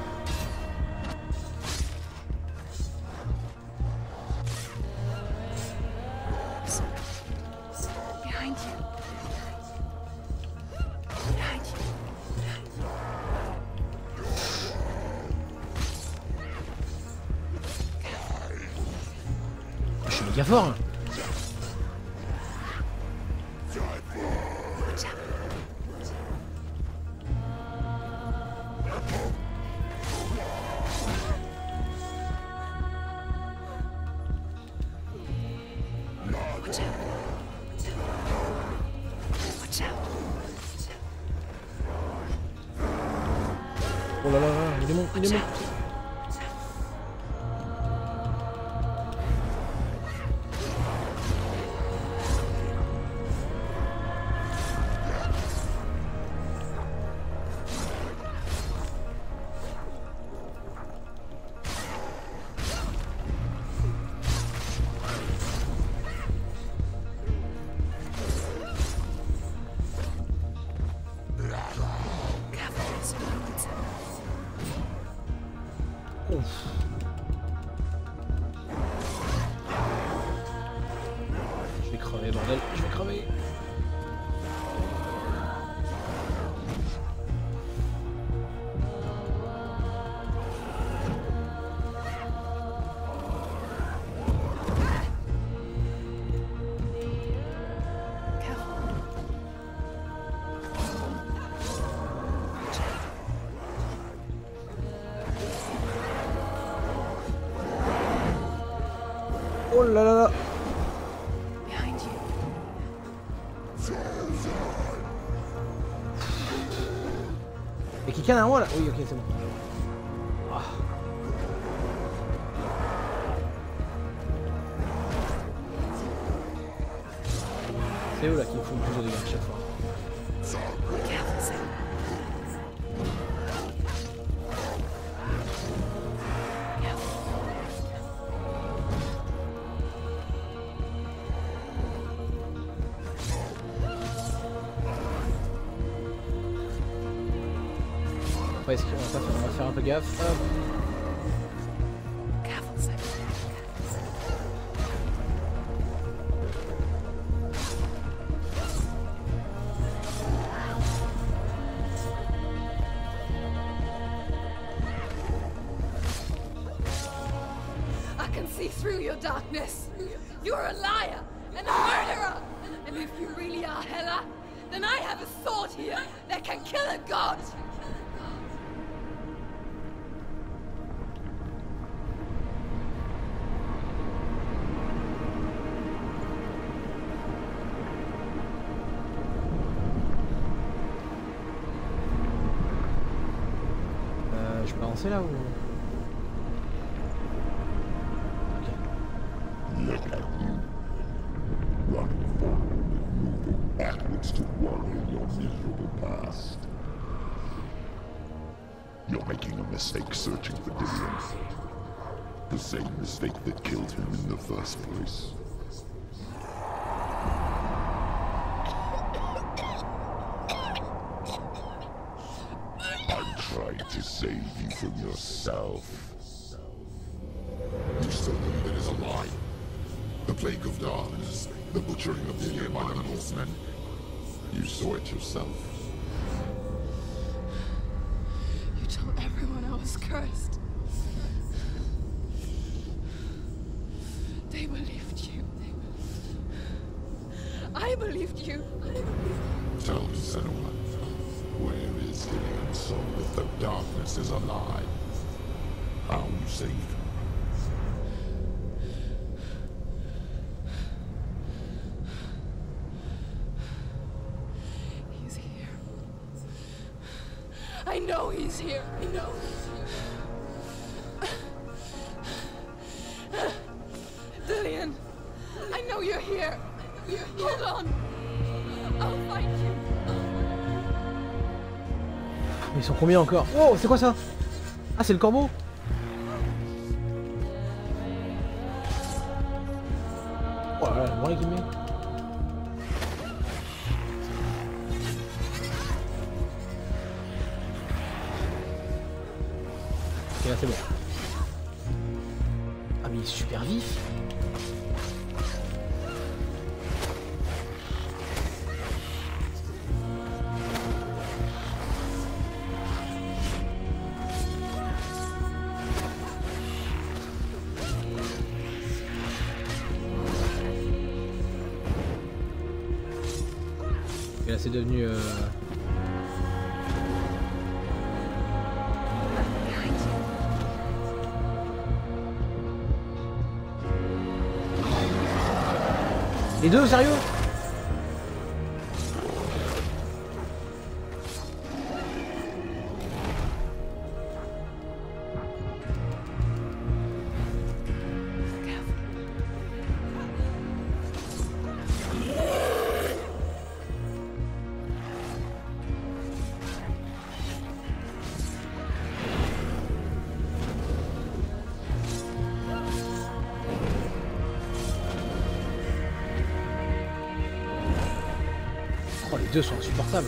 Behind you. Behind you. Je suis méga fort. Hein. Oh là là, il est bon, il est bon. Je vais crever, bordel, je vais crever. Oh là là là. Behind you. Et quelqu'un derrière moi là. Oui, ok, c'est bon. Ah. C'est eux là qui me font le plus de dégâts à chaque fois. Careful, Sam. Après, est-ce qu'on va faire un peu gaffe? Hop. Careful, Sam. I can see through your darkness. You're a liar and a murderer. And if you really are Hela, then I have a sword here that can kill a god. Je peux avancer là ou... Look at you. Running forward, moving backwards to wallow in your miserable past. You're making a mistake searching for Dillion. The same mistake that killed him in the first place. I'm trying to save you from yourself. You still believe it is a lie? The plague of darkness, the butchering of Dillion by the Northmen. You saw it yourself. You told everyone I was cursed. They believed you. I believed you. Tell me, Senua, where is Dillion's soul if the darkness is a lie? How you saved him? He's here. I know he's here. I know he's here. Dillian, I know you're here. Hold on. I'll find you. Ils sont combien encore? Oh, c'est quoi ça? Ah, c'est le corbeau? Oh là là, le bruit qu'il met. Ok, là c'est bon. Ah, mais il est super vif. Et là c'est devenu les deux, sérieux? Oh, les deux sont insupportables.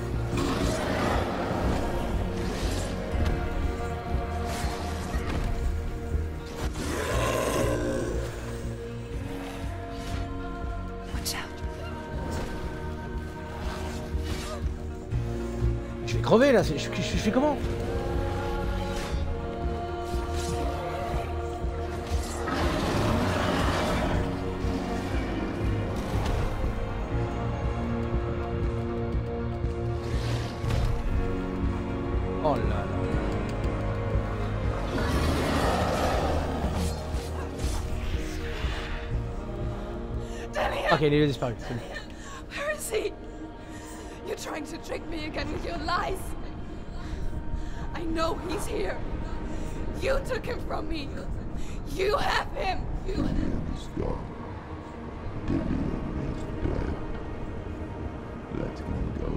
Je vais crever là, je fais comment? Oh là là. Ok, il est disparu. Where is he? You're trying to trick me again with your lies. I know he's here. You took him from me. You have him. He's gone. Dillian is dead. Let him go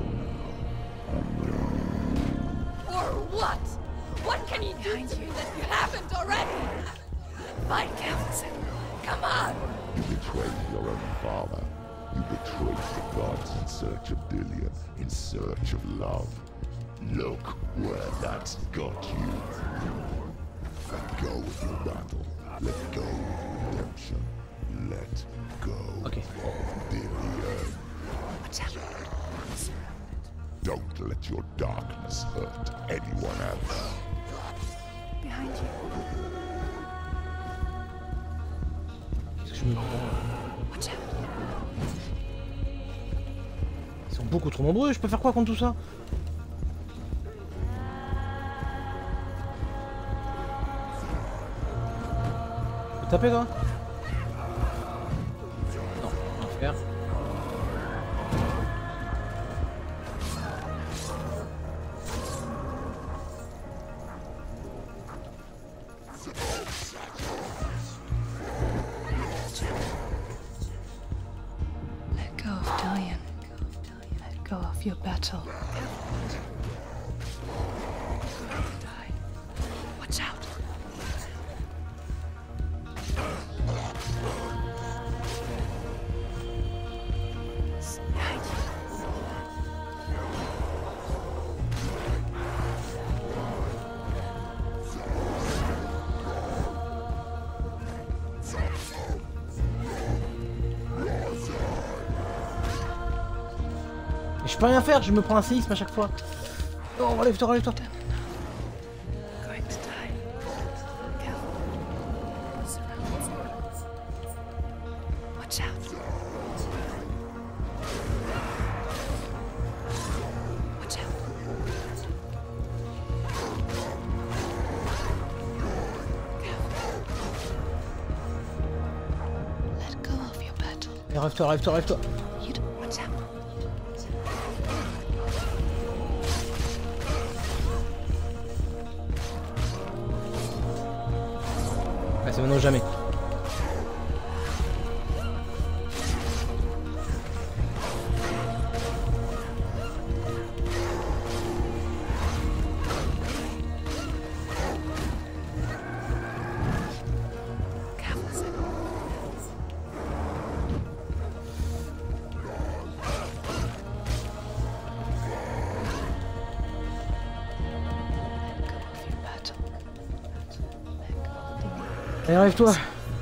now. Or what? What can you do to me that you haven't already? Find Kelson. Come on. You betrayed your own father. You betrayed the gods in search of Dillian, in search of love. Look where that's got you. Let go of your battle. Let go of redemption. Let go of Dillian. Don't let your darkness hurt anyone else. Behind you. Qu'est-ce que je me prends? Watch out. Ils sont beaucoup trop nombreux, je peux faire quoi contre tout ça? Faut taper toi? Non, on va faire. Let go of Dillian. Let go of your battle. Watch out. Je peux rien faire, je me prends un séisme à chaque fois. Oh, relève-toi, relève-toi. Going to die. Careful. Watch out. Watch out. Let go of your battle. Relève-toi, relève-toi, relève-toi. You don't watch out. Ouais, c'est maintenant ou jamais. Allez, enlève-toi.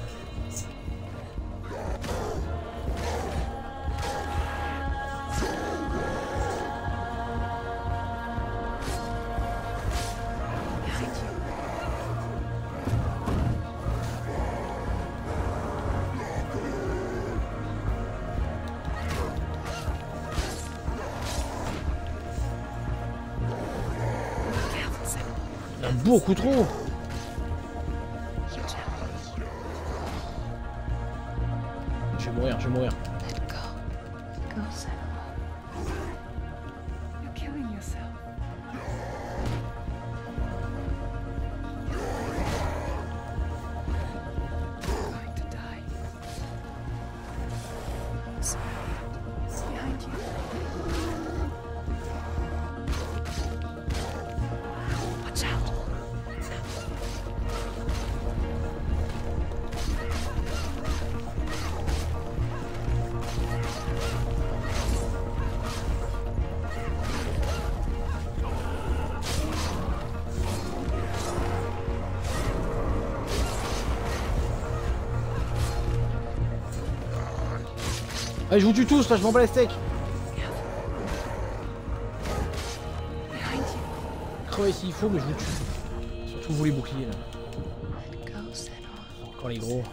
Il y en a beaucoup trop. Je vais mourir. Let go. Go, Senua. You're killing yourself. You're going to die. Behind you. Watch out. Allez, je vous tue tous, là, je m'en bats les steaks. Crevez s'il faut, mais je vous tue. Surtout vous les boucliers, là. Encore les gros.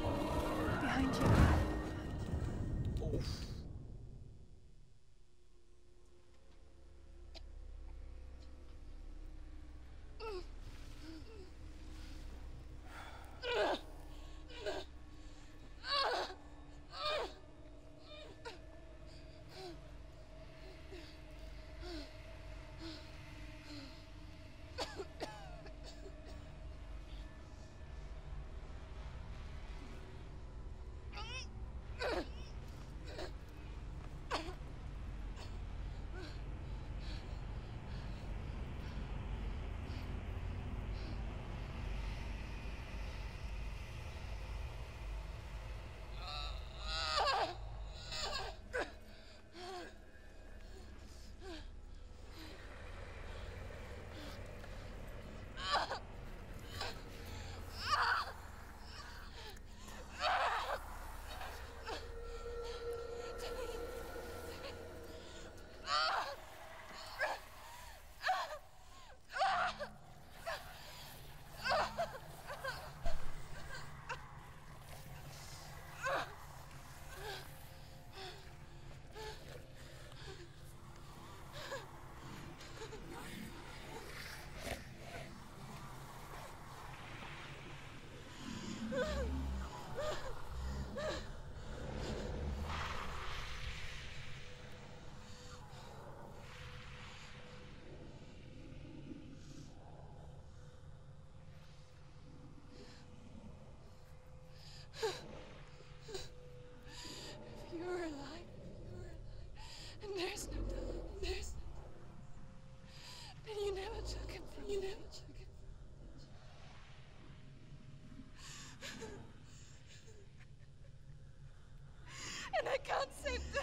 And I can't save them.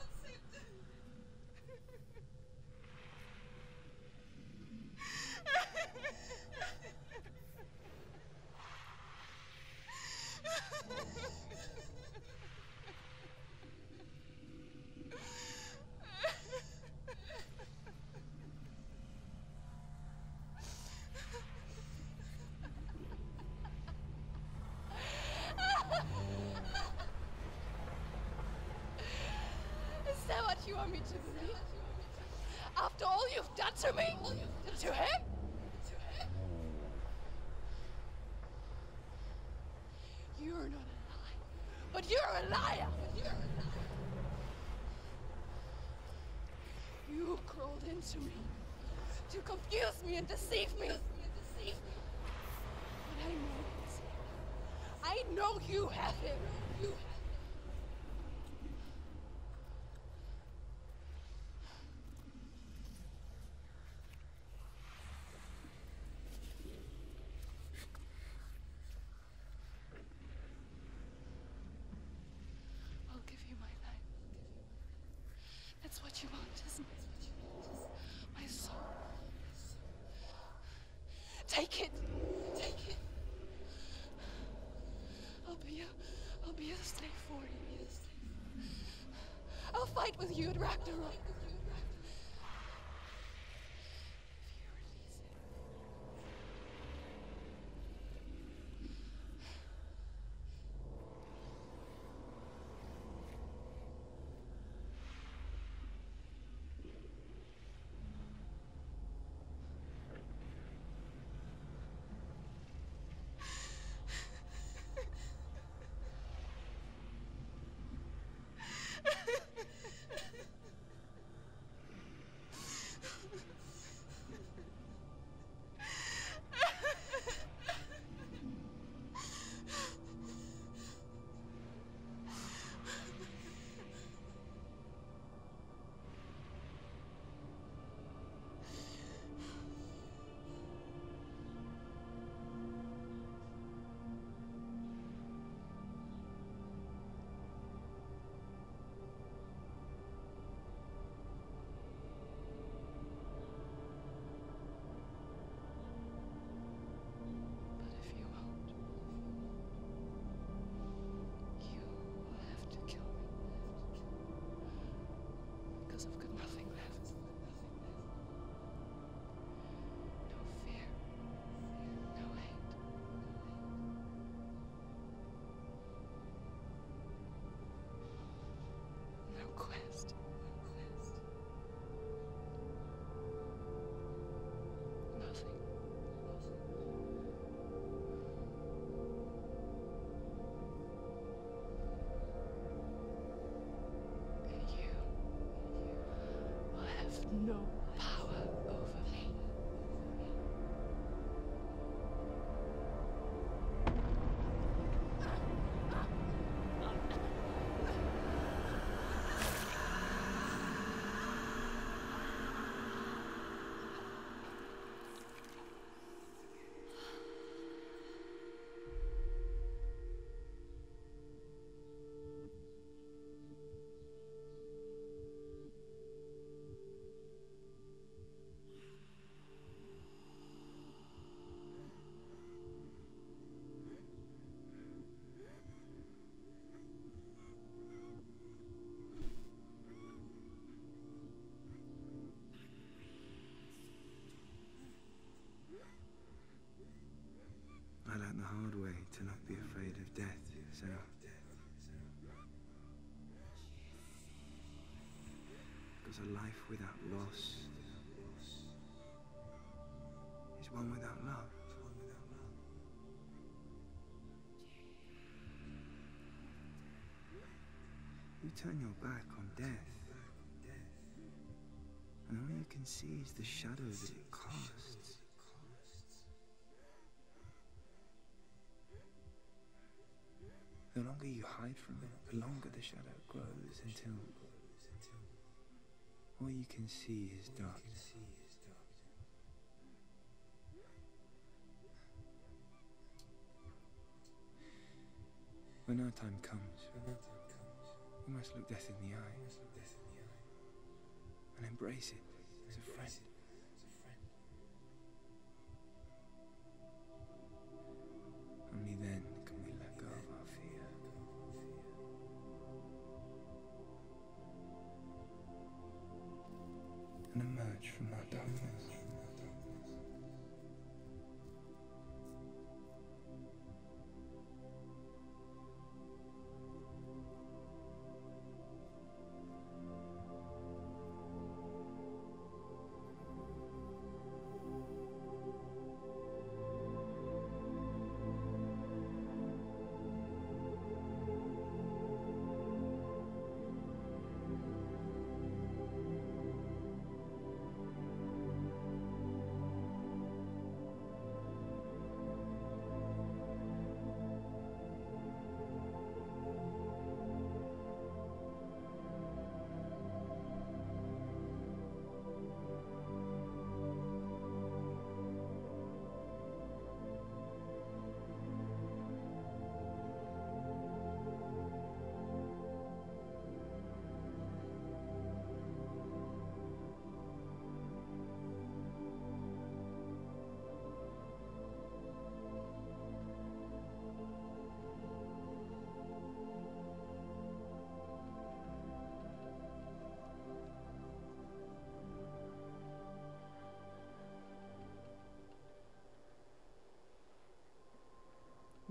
Is that what you want me to believe? After all you've done to me? To him? You're not a liar, but you're a liar! You crawled into me to confuse me and deceive me. But I know it's I know you have him. I'll give you my life. That's what you want, isn't it? My soul. Take it. Take it. I'll be your slave for you. I'll fight with you at Ragnarok. I've got nothing left. No fear. No hate. No quest. Nothing. No power over me. I learned the hard way to not be afraid of death, Sarah. Because a life without loss is one without love. You turn your back on death, and all you can see is the shadow that it casts. The longer you hide from it, the longer the shadow grows until all you can see is darkness. When our time comes, we must look death in the eye and embrace it as a friend. Only then can we let go of our fear. And emerge from our darkness.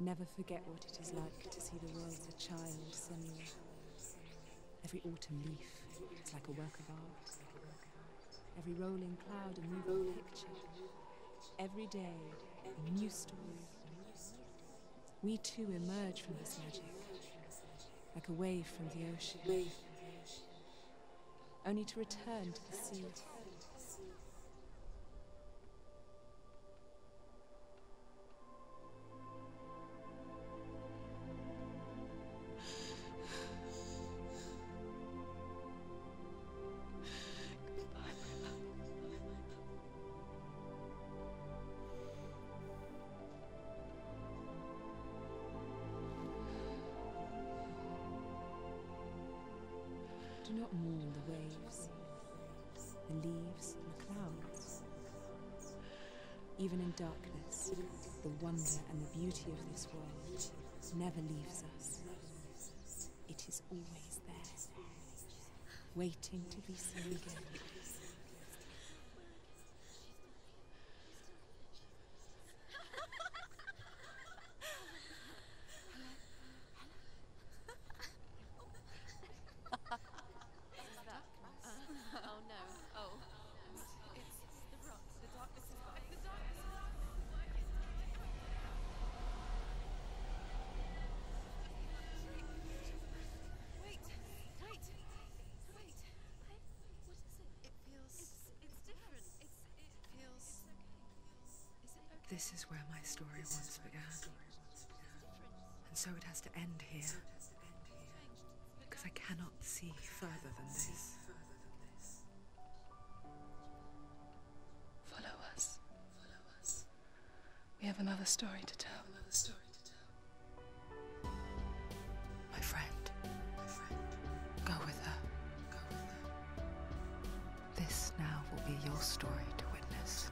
Never forget what it is like to see the world as a child, Senua. Every autumn leaf is like a work of art. Every rolling cloud a moving picture. Every day a new story. We too emerge from this magic, like a wave from the ocean, only to return to the sea. Do not mourn the waves, the leaves, and the clouds. Even in darkness, the wonder and the beauty of this world never leaves us. It is always there, waiting to be seen again. This is where my story once began. And so it has to end here. Because I cannot see further than this. Follow us. We have another story to tell. My friend. Go with her. This now will be your story to witness.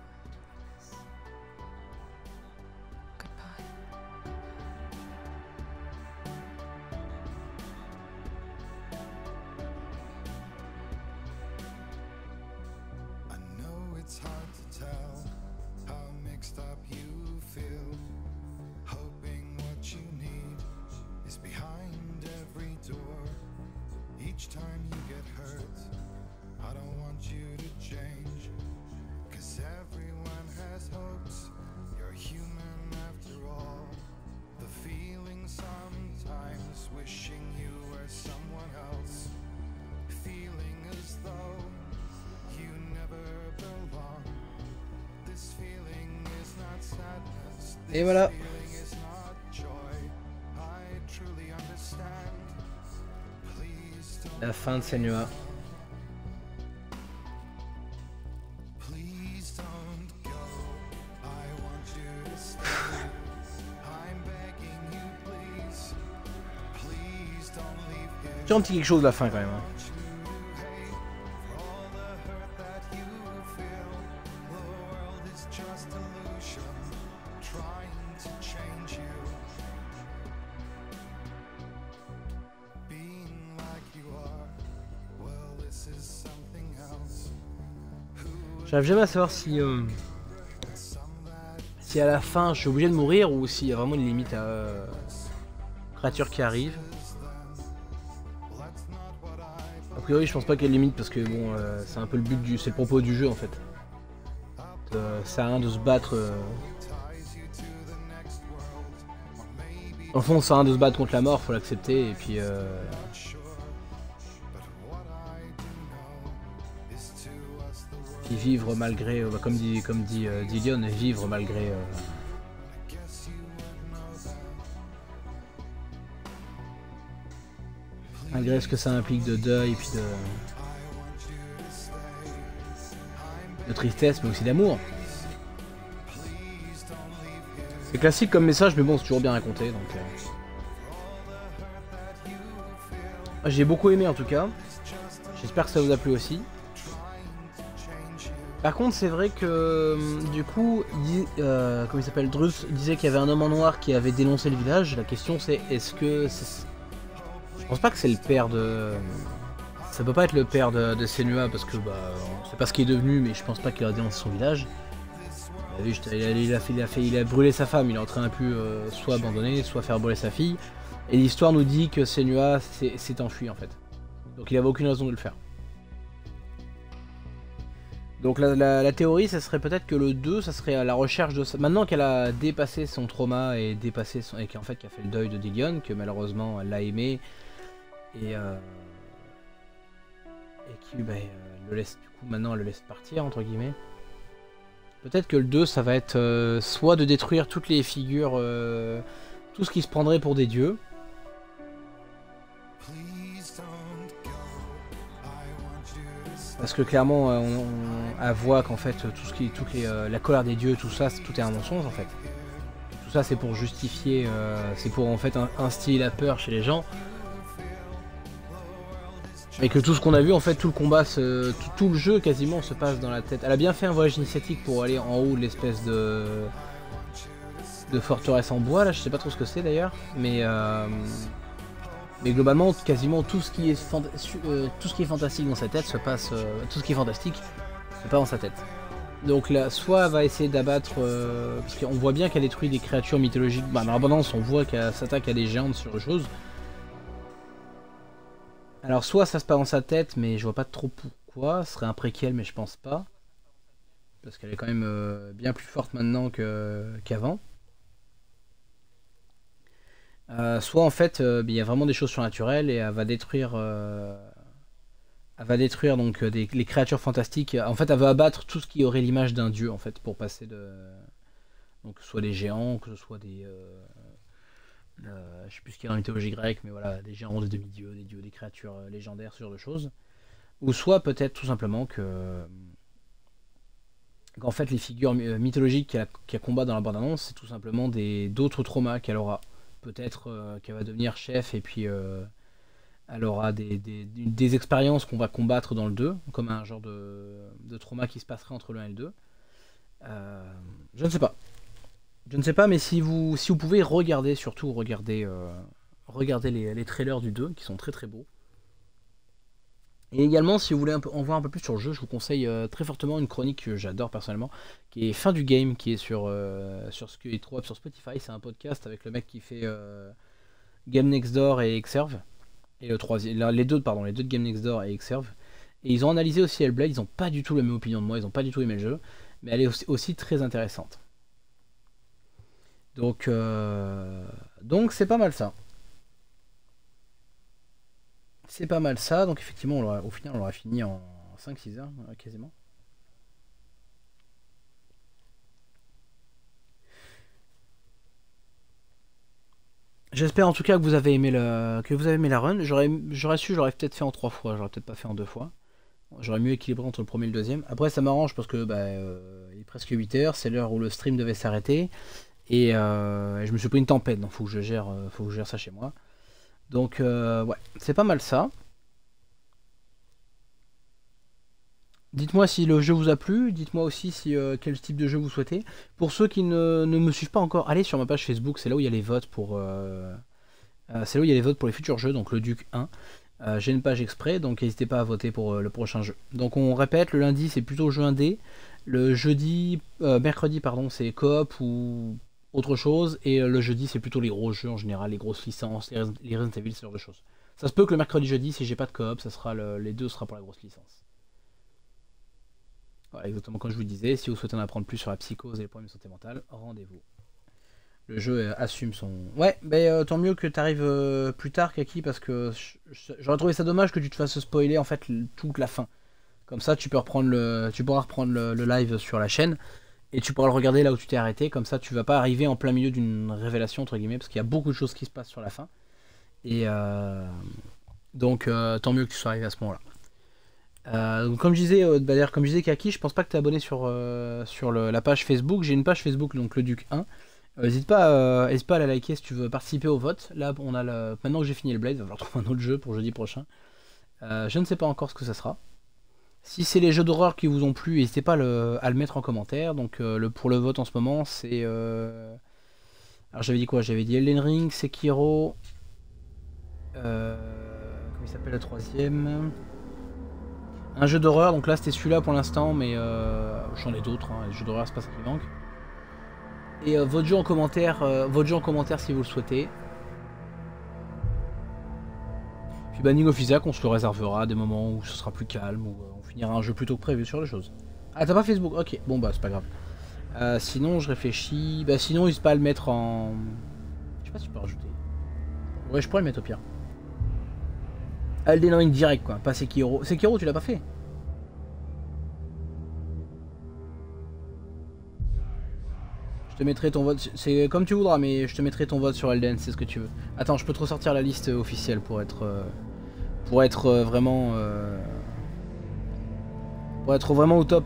It's hard to tell how mixed up you feel. Hoping what you need is behind every door. Each time you get hurt, I don't want you to change. 'Cause everyone has hopes, you're human after all. The feeling sometimes wishing you were someone else. Feeling as though you never belong. This feeling is not sadness. Et voilà. Feeling is not joy. I truly understand. Please don't La fin de Senua. Please don't go. I want you to stay. I'm begging you, please. Please don't leave here. J'ai un petit quelque chose de la fin quand même. Hein. J'arrive jamais à savoir si à la fin je suis obligé de mourir ou s'il y a vraiment une limite à créature qui arrive. A priori je pense pas qu'il y ait de limite parce que bon c'est un peu le but c'est le propos du jeu en fait. Ça sert à rien de se battre. Au fond ça sert à rien de se battre contre la mort, faut l'accepter et puis vivre malgré, comme dit Dillion, vivre malgré malgré ce que ça implique de deuil et puis de tristesse mais aussi d'amour. C'est classique comme message mais bon c'est toujours bien raconté donc j'ai beaucoup aimé en tout cas. J'espère que ça vous a plu aussi. Par contre c'est vrai que du coup comment il s'appelle, Drus disait qu'il y avait un homme en noir qui avait dénoncé le village. La question c'est est-ce que je pense pas que c'est le père de... Ça peut pas être le père de Senua parce que bah on sait pas ce qu'il est devenu mais je pense pas qu'il a dénoncé son village. Il a brûlé sa femme, il est en train de soit abandonner, soit faire brûler sa fille. Et l'histoire nous dit que Senua s'est enfui en fait. Donc il avait aucune raison de le faire. Donc la théorie, ça serait peut-être que le 2, ça serait à la recherche de ça. Maintenant qu'elle a dépassé son trauma et qu'en fait qu'elle a fait le deuil de Dillion, que malheureusement elle l'a aimé et qui le laisse du coup maintenant elle le laisse partir entre guillemets. Peut-être que le 2, ça va être soit de détruire toutes les figures, tout ce qui se prendrait pour des dieux. Parce que clairement, elle voit qu'en fait, la colère des dieux, tout est un mensonge en fait. Tout ça, c'est pour justifier, c'est pour en fait instiller la peur chez les gens. Et que tout ce qu'on a vu, en fait, tout le combat, tout le jeu quasiment se passe dans la tête. Elle a bien fait un voyage initiatique pour aller en haut de l'espèce de forteresse en bois, là, je sais pas trop ce que c'est d'ailleurs, mais globalement, quasiment tout ce qui est fantastique dans sa tête se passe, tout ce qui est fantastique se passe dans sa tête. Donc là, soit elle va essayer d'abattre, parce qu'on voit bien qu'elle détruit des créatures mythologiques, dans l'abondance on voit qu'elle s'attaque à des géantes sur les choses. Alors soit ça se passe dans sa tête, mais je vois pas trop pourquoi, ce serait un préquel mais je pense pas. Parce qu'elle est quand même bien plus forte maintenant qu'avant. Soit en fait il y a vraiment des choses surnaturelles et elle va détruire donc les créatures fantastiques. En fait elle veut abattre tout ce qui aurait l'image d'un dieu en fait pour passer de... Donc que ce soit des géants, que ce soit des... je sais plus ce qu'il y a dans la mythologie grecque, mais voilà, des géants, des demi-dieux, des dieux, des créatures légendaires, ce genre de choses. Ou soit peut-être tout simplement qu'en fait les figures mythologiques qu'elle combat dans la bande-annonce, c'est tout simplement d'autres traumas qu'elle aura. Peut-être qu'elle va devenir chef et puis elle aura des expériences qu'on va combattre dans le 2, comme un genre de trauma qui se passerait entre le 1 et le 2. Je ne sais pas. Je ne sais pas, mais si vous pouvez regarder, surtout regardez les trailers du 2 qui sont très très beaux. Et également, si vous voulez en voir un peu plus sur le jeu, je vous conseille très fortement une chronique que j'adore personnellement, qui est Fin du Game, qui est sur ce qui est trouvable sur Spotify. C'est un podcast avec le mec qui fait Game Next Door et Xserve. Et les deux de Game Next Door et Xserve. Et ils ont analysé aussi Hellblade, ils n'ont pas du tout la même opinion de moi, ils n'ont pas du tout aimé le jeu, mais elle est aussi très intéressante. Donc c'est pas mal ça. C'est pas mal ça, donc effectivement au final on aura fini en 5-6 heures quasiment. J'espère en tout cas que vous avez aimé la run. J'aurais peut-être fait en 3 fois, j'aurais peut-être pas fait en 2 fois. J'aurais mieux équilibré entre le premier et le deuxième. Après ça m'arrange parce que il est presque 8 heures, c'est l'heure où le stream devait s'arrêter. Et je me suis pris une tempête, donc faut que je gère ça chez moi. Donc ouais, c'est pas mal ça. Dites-moi si le jeu vous a plu, dites-moi aussi quel type de jeu vous souhaitez. Pour ceux qui ne me suivent pas encore, allez sur ma page Facebook, c'est là où il y a les votes pour les futurs jeux, donc le Duc 1. J'ai une page exprès, donc n'hésitez pas à voter pour le prochain jeu. Donc on répète, le lundi c'est plutôt jeu indé, le mercredi c'est coop ou autre chose, et le jeudi c'est plutôt les gros jeux en général, les grosses licences, les Resident Evil, ce genre de choses. Ça se peut que le mercredi jeudi, si j'ai pas de coop, ça sera les deux sera pour la grosse licence. Voilà, exactement comme je vous disais, si vous souhaitez en apprendre plus sur la psychose et les problèmes de santé mentale, rendez-vous. Le jeu assume son... Ouais, tant mieux que tu arrives plus tard, Kaki, parce que j'aurais trouvé ça dommage que tu te fasses spoiler en fait toute la fin. Comme ça, tu pourras reprendre le live sur la chaîne. Et tu pourras le regarder là où tu t'es arrêté, comme ça tu vas pas arriver en plein milieu d'une révélation entre guillemets, parce qu'il y a beaucoup de choses qui se passent sur la fin. Et donc tant mieux que tu sois arrivé à ce moment-là. Donc comme je disais, d'ailleurs comme je disais Kaki, je pense pas que tu es abonné sur la page Facebook. J'ai une page Facebook, donc le Duc 1. N'hésite pas à la liker si tu veux participer au vote. Là on a maintenant que j'ai fini le Blade, il va falloir trouver un autre jeu pour jeudi prochain. Je ne sais pas encore ce que ça sera. Si c'est les jeux d'horreur qui vous ont plu, n'hésitez pas à le mettre en commentaire. Donc pour le vote en ce moment, c'est... Alors j'avais dit quoi? J'avais dit Elden Ring, Sekiro... Comment il s'appelle la troisième? Un jeu d'horreur, donc là c'était celui-là pour l'instant, mais j'en ai d'autres, hein. Les jeux d'horreur c'est pas ça qui manque. Et votre jeu en commentaire si vous le souhaitez. Puis Banning of Isaac, on se le réservera à des moments où ce sera plus calme, où on finira un jeu plutôt que prévu sur les choses. Ah, t'as pas Facebook? Ok, bon bah c'est pas grave. Sinon je réfléchis. Bah sinon n'hésite pas à le mettre en... Je sais pas si je peux rajouter. Ouais, je pourrais le mettre au pire. Elden Ring direct quoi, pas Sekiro. Sekiro tu l'as pas fait? Je te mettrai ton vote, c'est comme tu voudras, mais je te mettrai ton vote sur Elden, c'est ce que tu veux. Attends, je peux te ressortir la liste officielle pour être vraiment au top.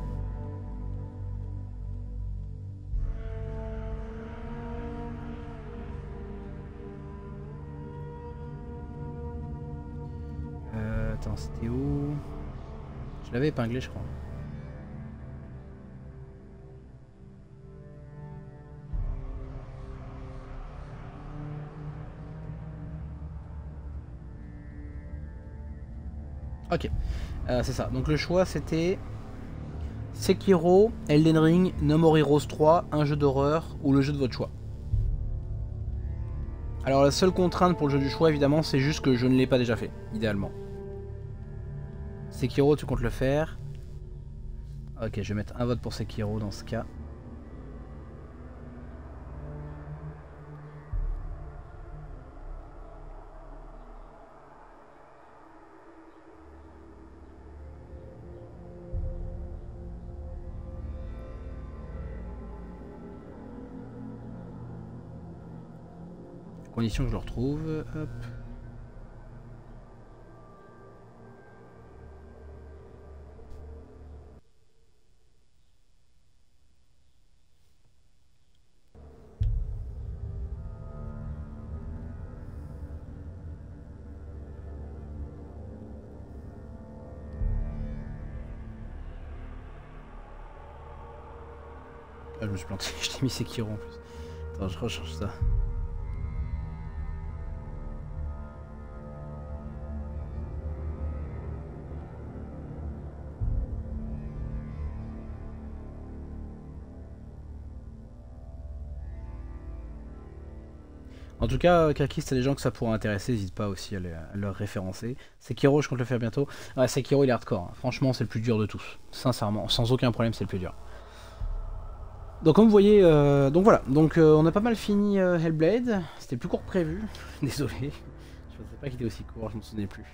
Attends, c'était où? Je l'avais épinglé, je crois. Ok, c'est ça. Donc le choix c'était Sekiro, Elden Ring, No More Heroes 3, un jeu d'horreur ou le jeu de votre choix. Alors la seule contrainte pour le jeu du choix évidemment c'est juste que je ne l'ai pas déjà fait, idéalement. Sekiro, tu comptes le faire? Ok, je vais mettre un vote pour Sekiro dans ce cas. Condition que je le retrouve. Hop. Ah, je me suis planté, je t'ai mis Sekiro en plus. Attends, je rechange ça. En tout cas, Kaki, si t'as des gens que ça pourrait intéresser, n'hésite pas aussi à leur référencer. Sekiro, je compte le faire bientôt. Ouais, Sekiro, il est hardcore. Hein. Franchement, c'est le plus dur de tous. Sincèrement, sans aucun problème, c'est le plus dur. Donc, comme vous voyez, donc voilà. Donc, on a pas mal fini Hellblade. C'était plus court que prévu. Désolé. Je pensais pas qu'il était aussi court, je m'en souvenais plus.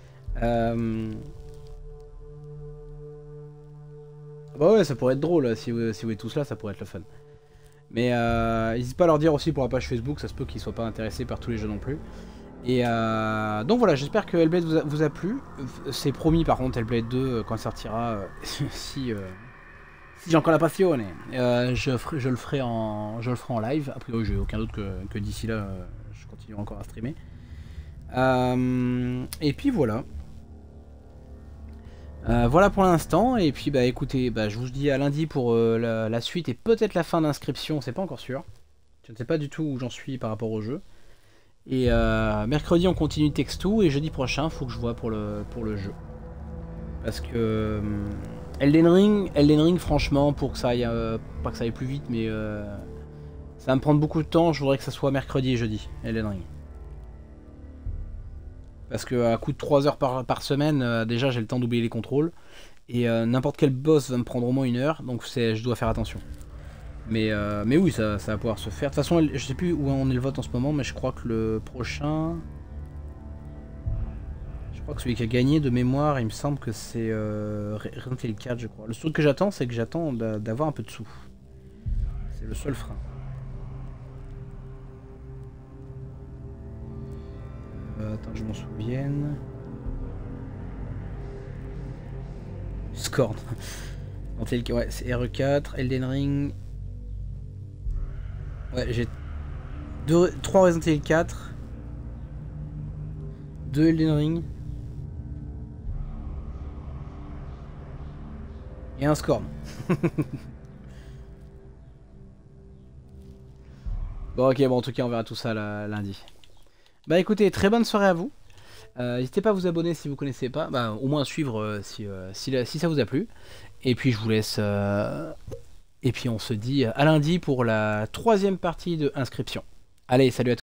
Bah ouais, ça pourrait être drôle. Si vous êtes tous là, ça pourrait être le fun. Mais n'hésite pas à leur dire aussi pour la page Facebook, ça se peut qu'ils soient pas intéressés par tous les jeux non plus. Et donc voilà, j'espère que Hellblade vous a plu. C'est promis par contre, Hellblade 2 quand il sortira, si j'ai encore la passion, je le ferai en live. A priori j'ai aucun doute que d'ici là je continuerai encore à streamer. Et puis voilà. Voilà pour l'instant, et puis bah écoutez, bah, je vous dis à lundi pour la suite et peut-être la fin d'inscription, c'est pas encore sûr. Je ne sais pas du tout où j'en suis par rapport au jeu. Et mercredi on continue Text2 et jeudi prochain faut que je vois pour le jeu. Parce que Elden Ring franchement pour que ça aille, pas que ça aille plus vite mais ça va me prendre beaucoup de temps, je voudrais que ça soit mercredi et jeudi, Elden Ring. Parce qu'à coup de 3 heures par semaine, déjà j'ai le temps d'oublier les contrôles. Et n'importe quel boss va me prendre au moins 1 heure, donc je dois faire attention. Mais oui, ça va pouvoir se faire. De toute façon, je sais plus où on est le vote en ce moment, mais je crois que le prochain... Je crois que celui qui a gagné de mémoire, il me semble que c'est Resident Evil 4, je crois. Le truc que j'attends, c'est que j'attends d'avoir un peu de sous. C'est le seul frein. Attends que je m'en souvienne. Scorn. Ouais, c'est RE4, Elden Ring. Ouais, j'ai 3 Resident Evil 4. 2 Elden Ring. Et un Scorn. Bon ok, bon en tout cas on verra tout ça lundi. Bah écoutez, très bonne soirée à vous. N'hésitez pas à vous abonner si vous connaissez pas, bah, au moins à suivre si ça vous a plu. Et puis je vous laisse Et puis on se dit à lundi pour la 3e partie de Inscription. Allez, salut à tous.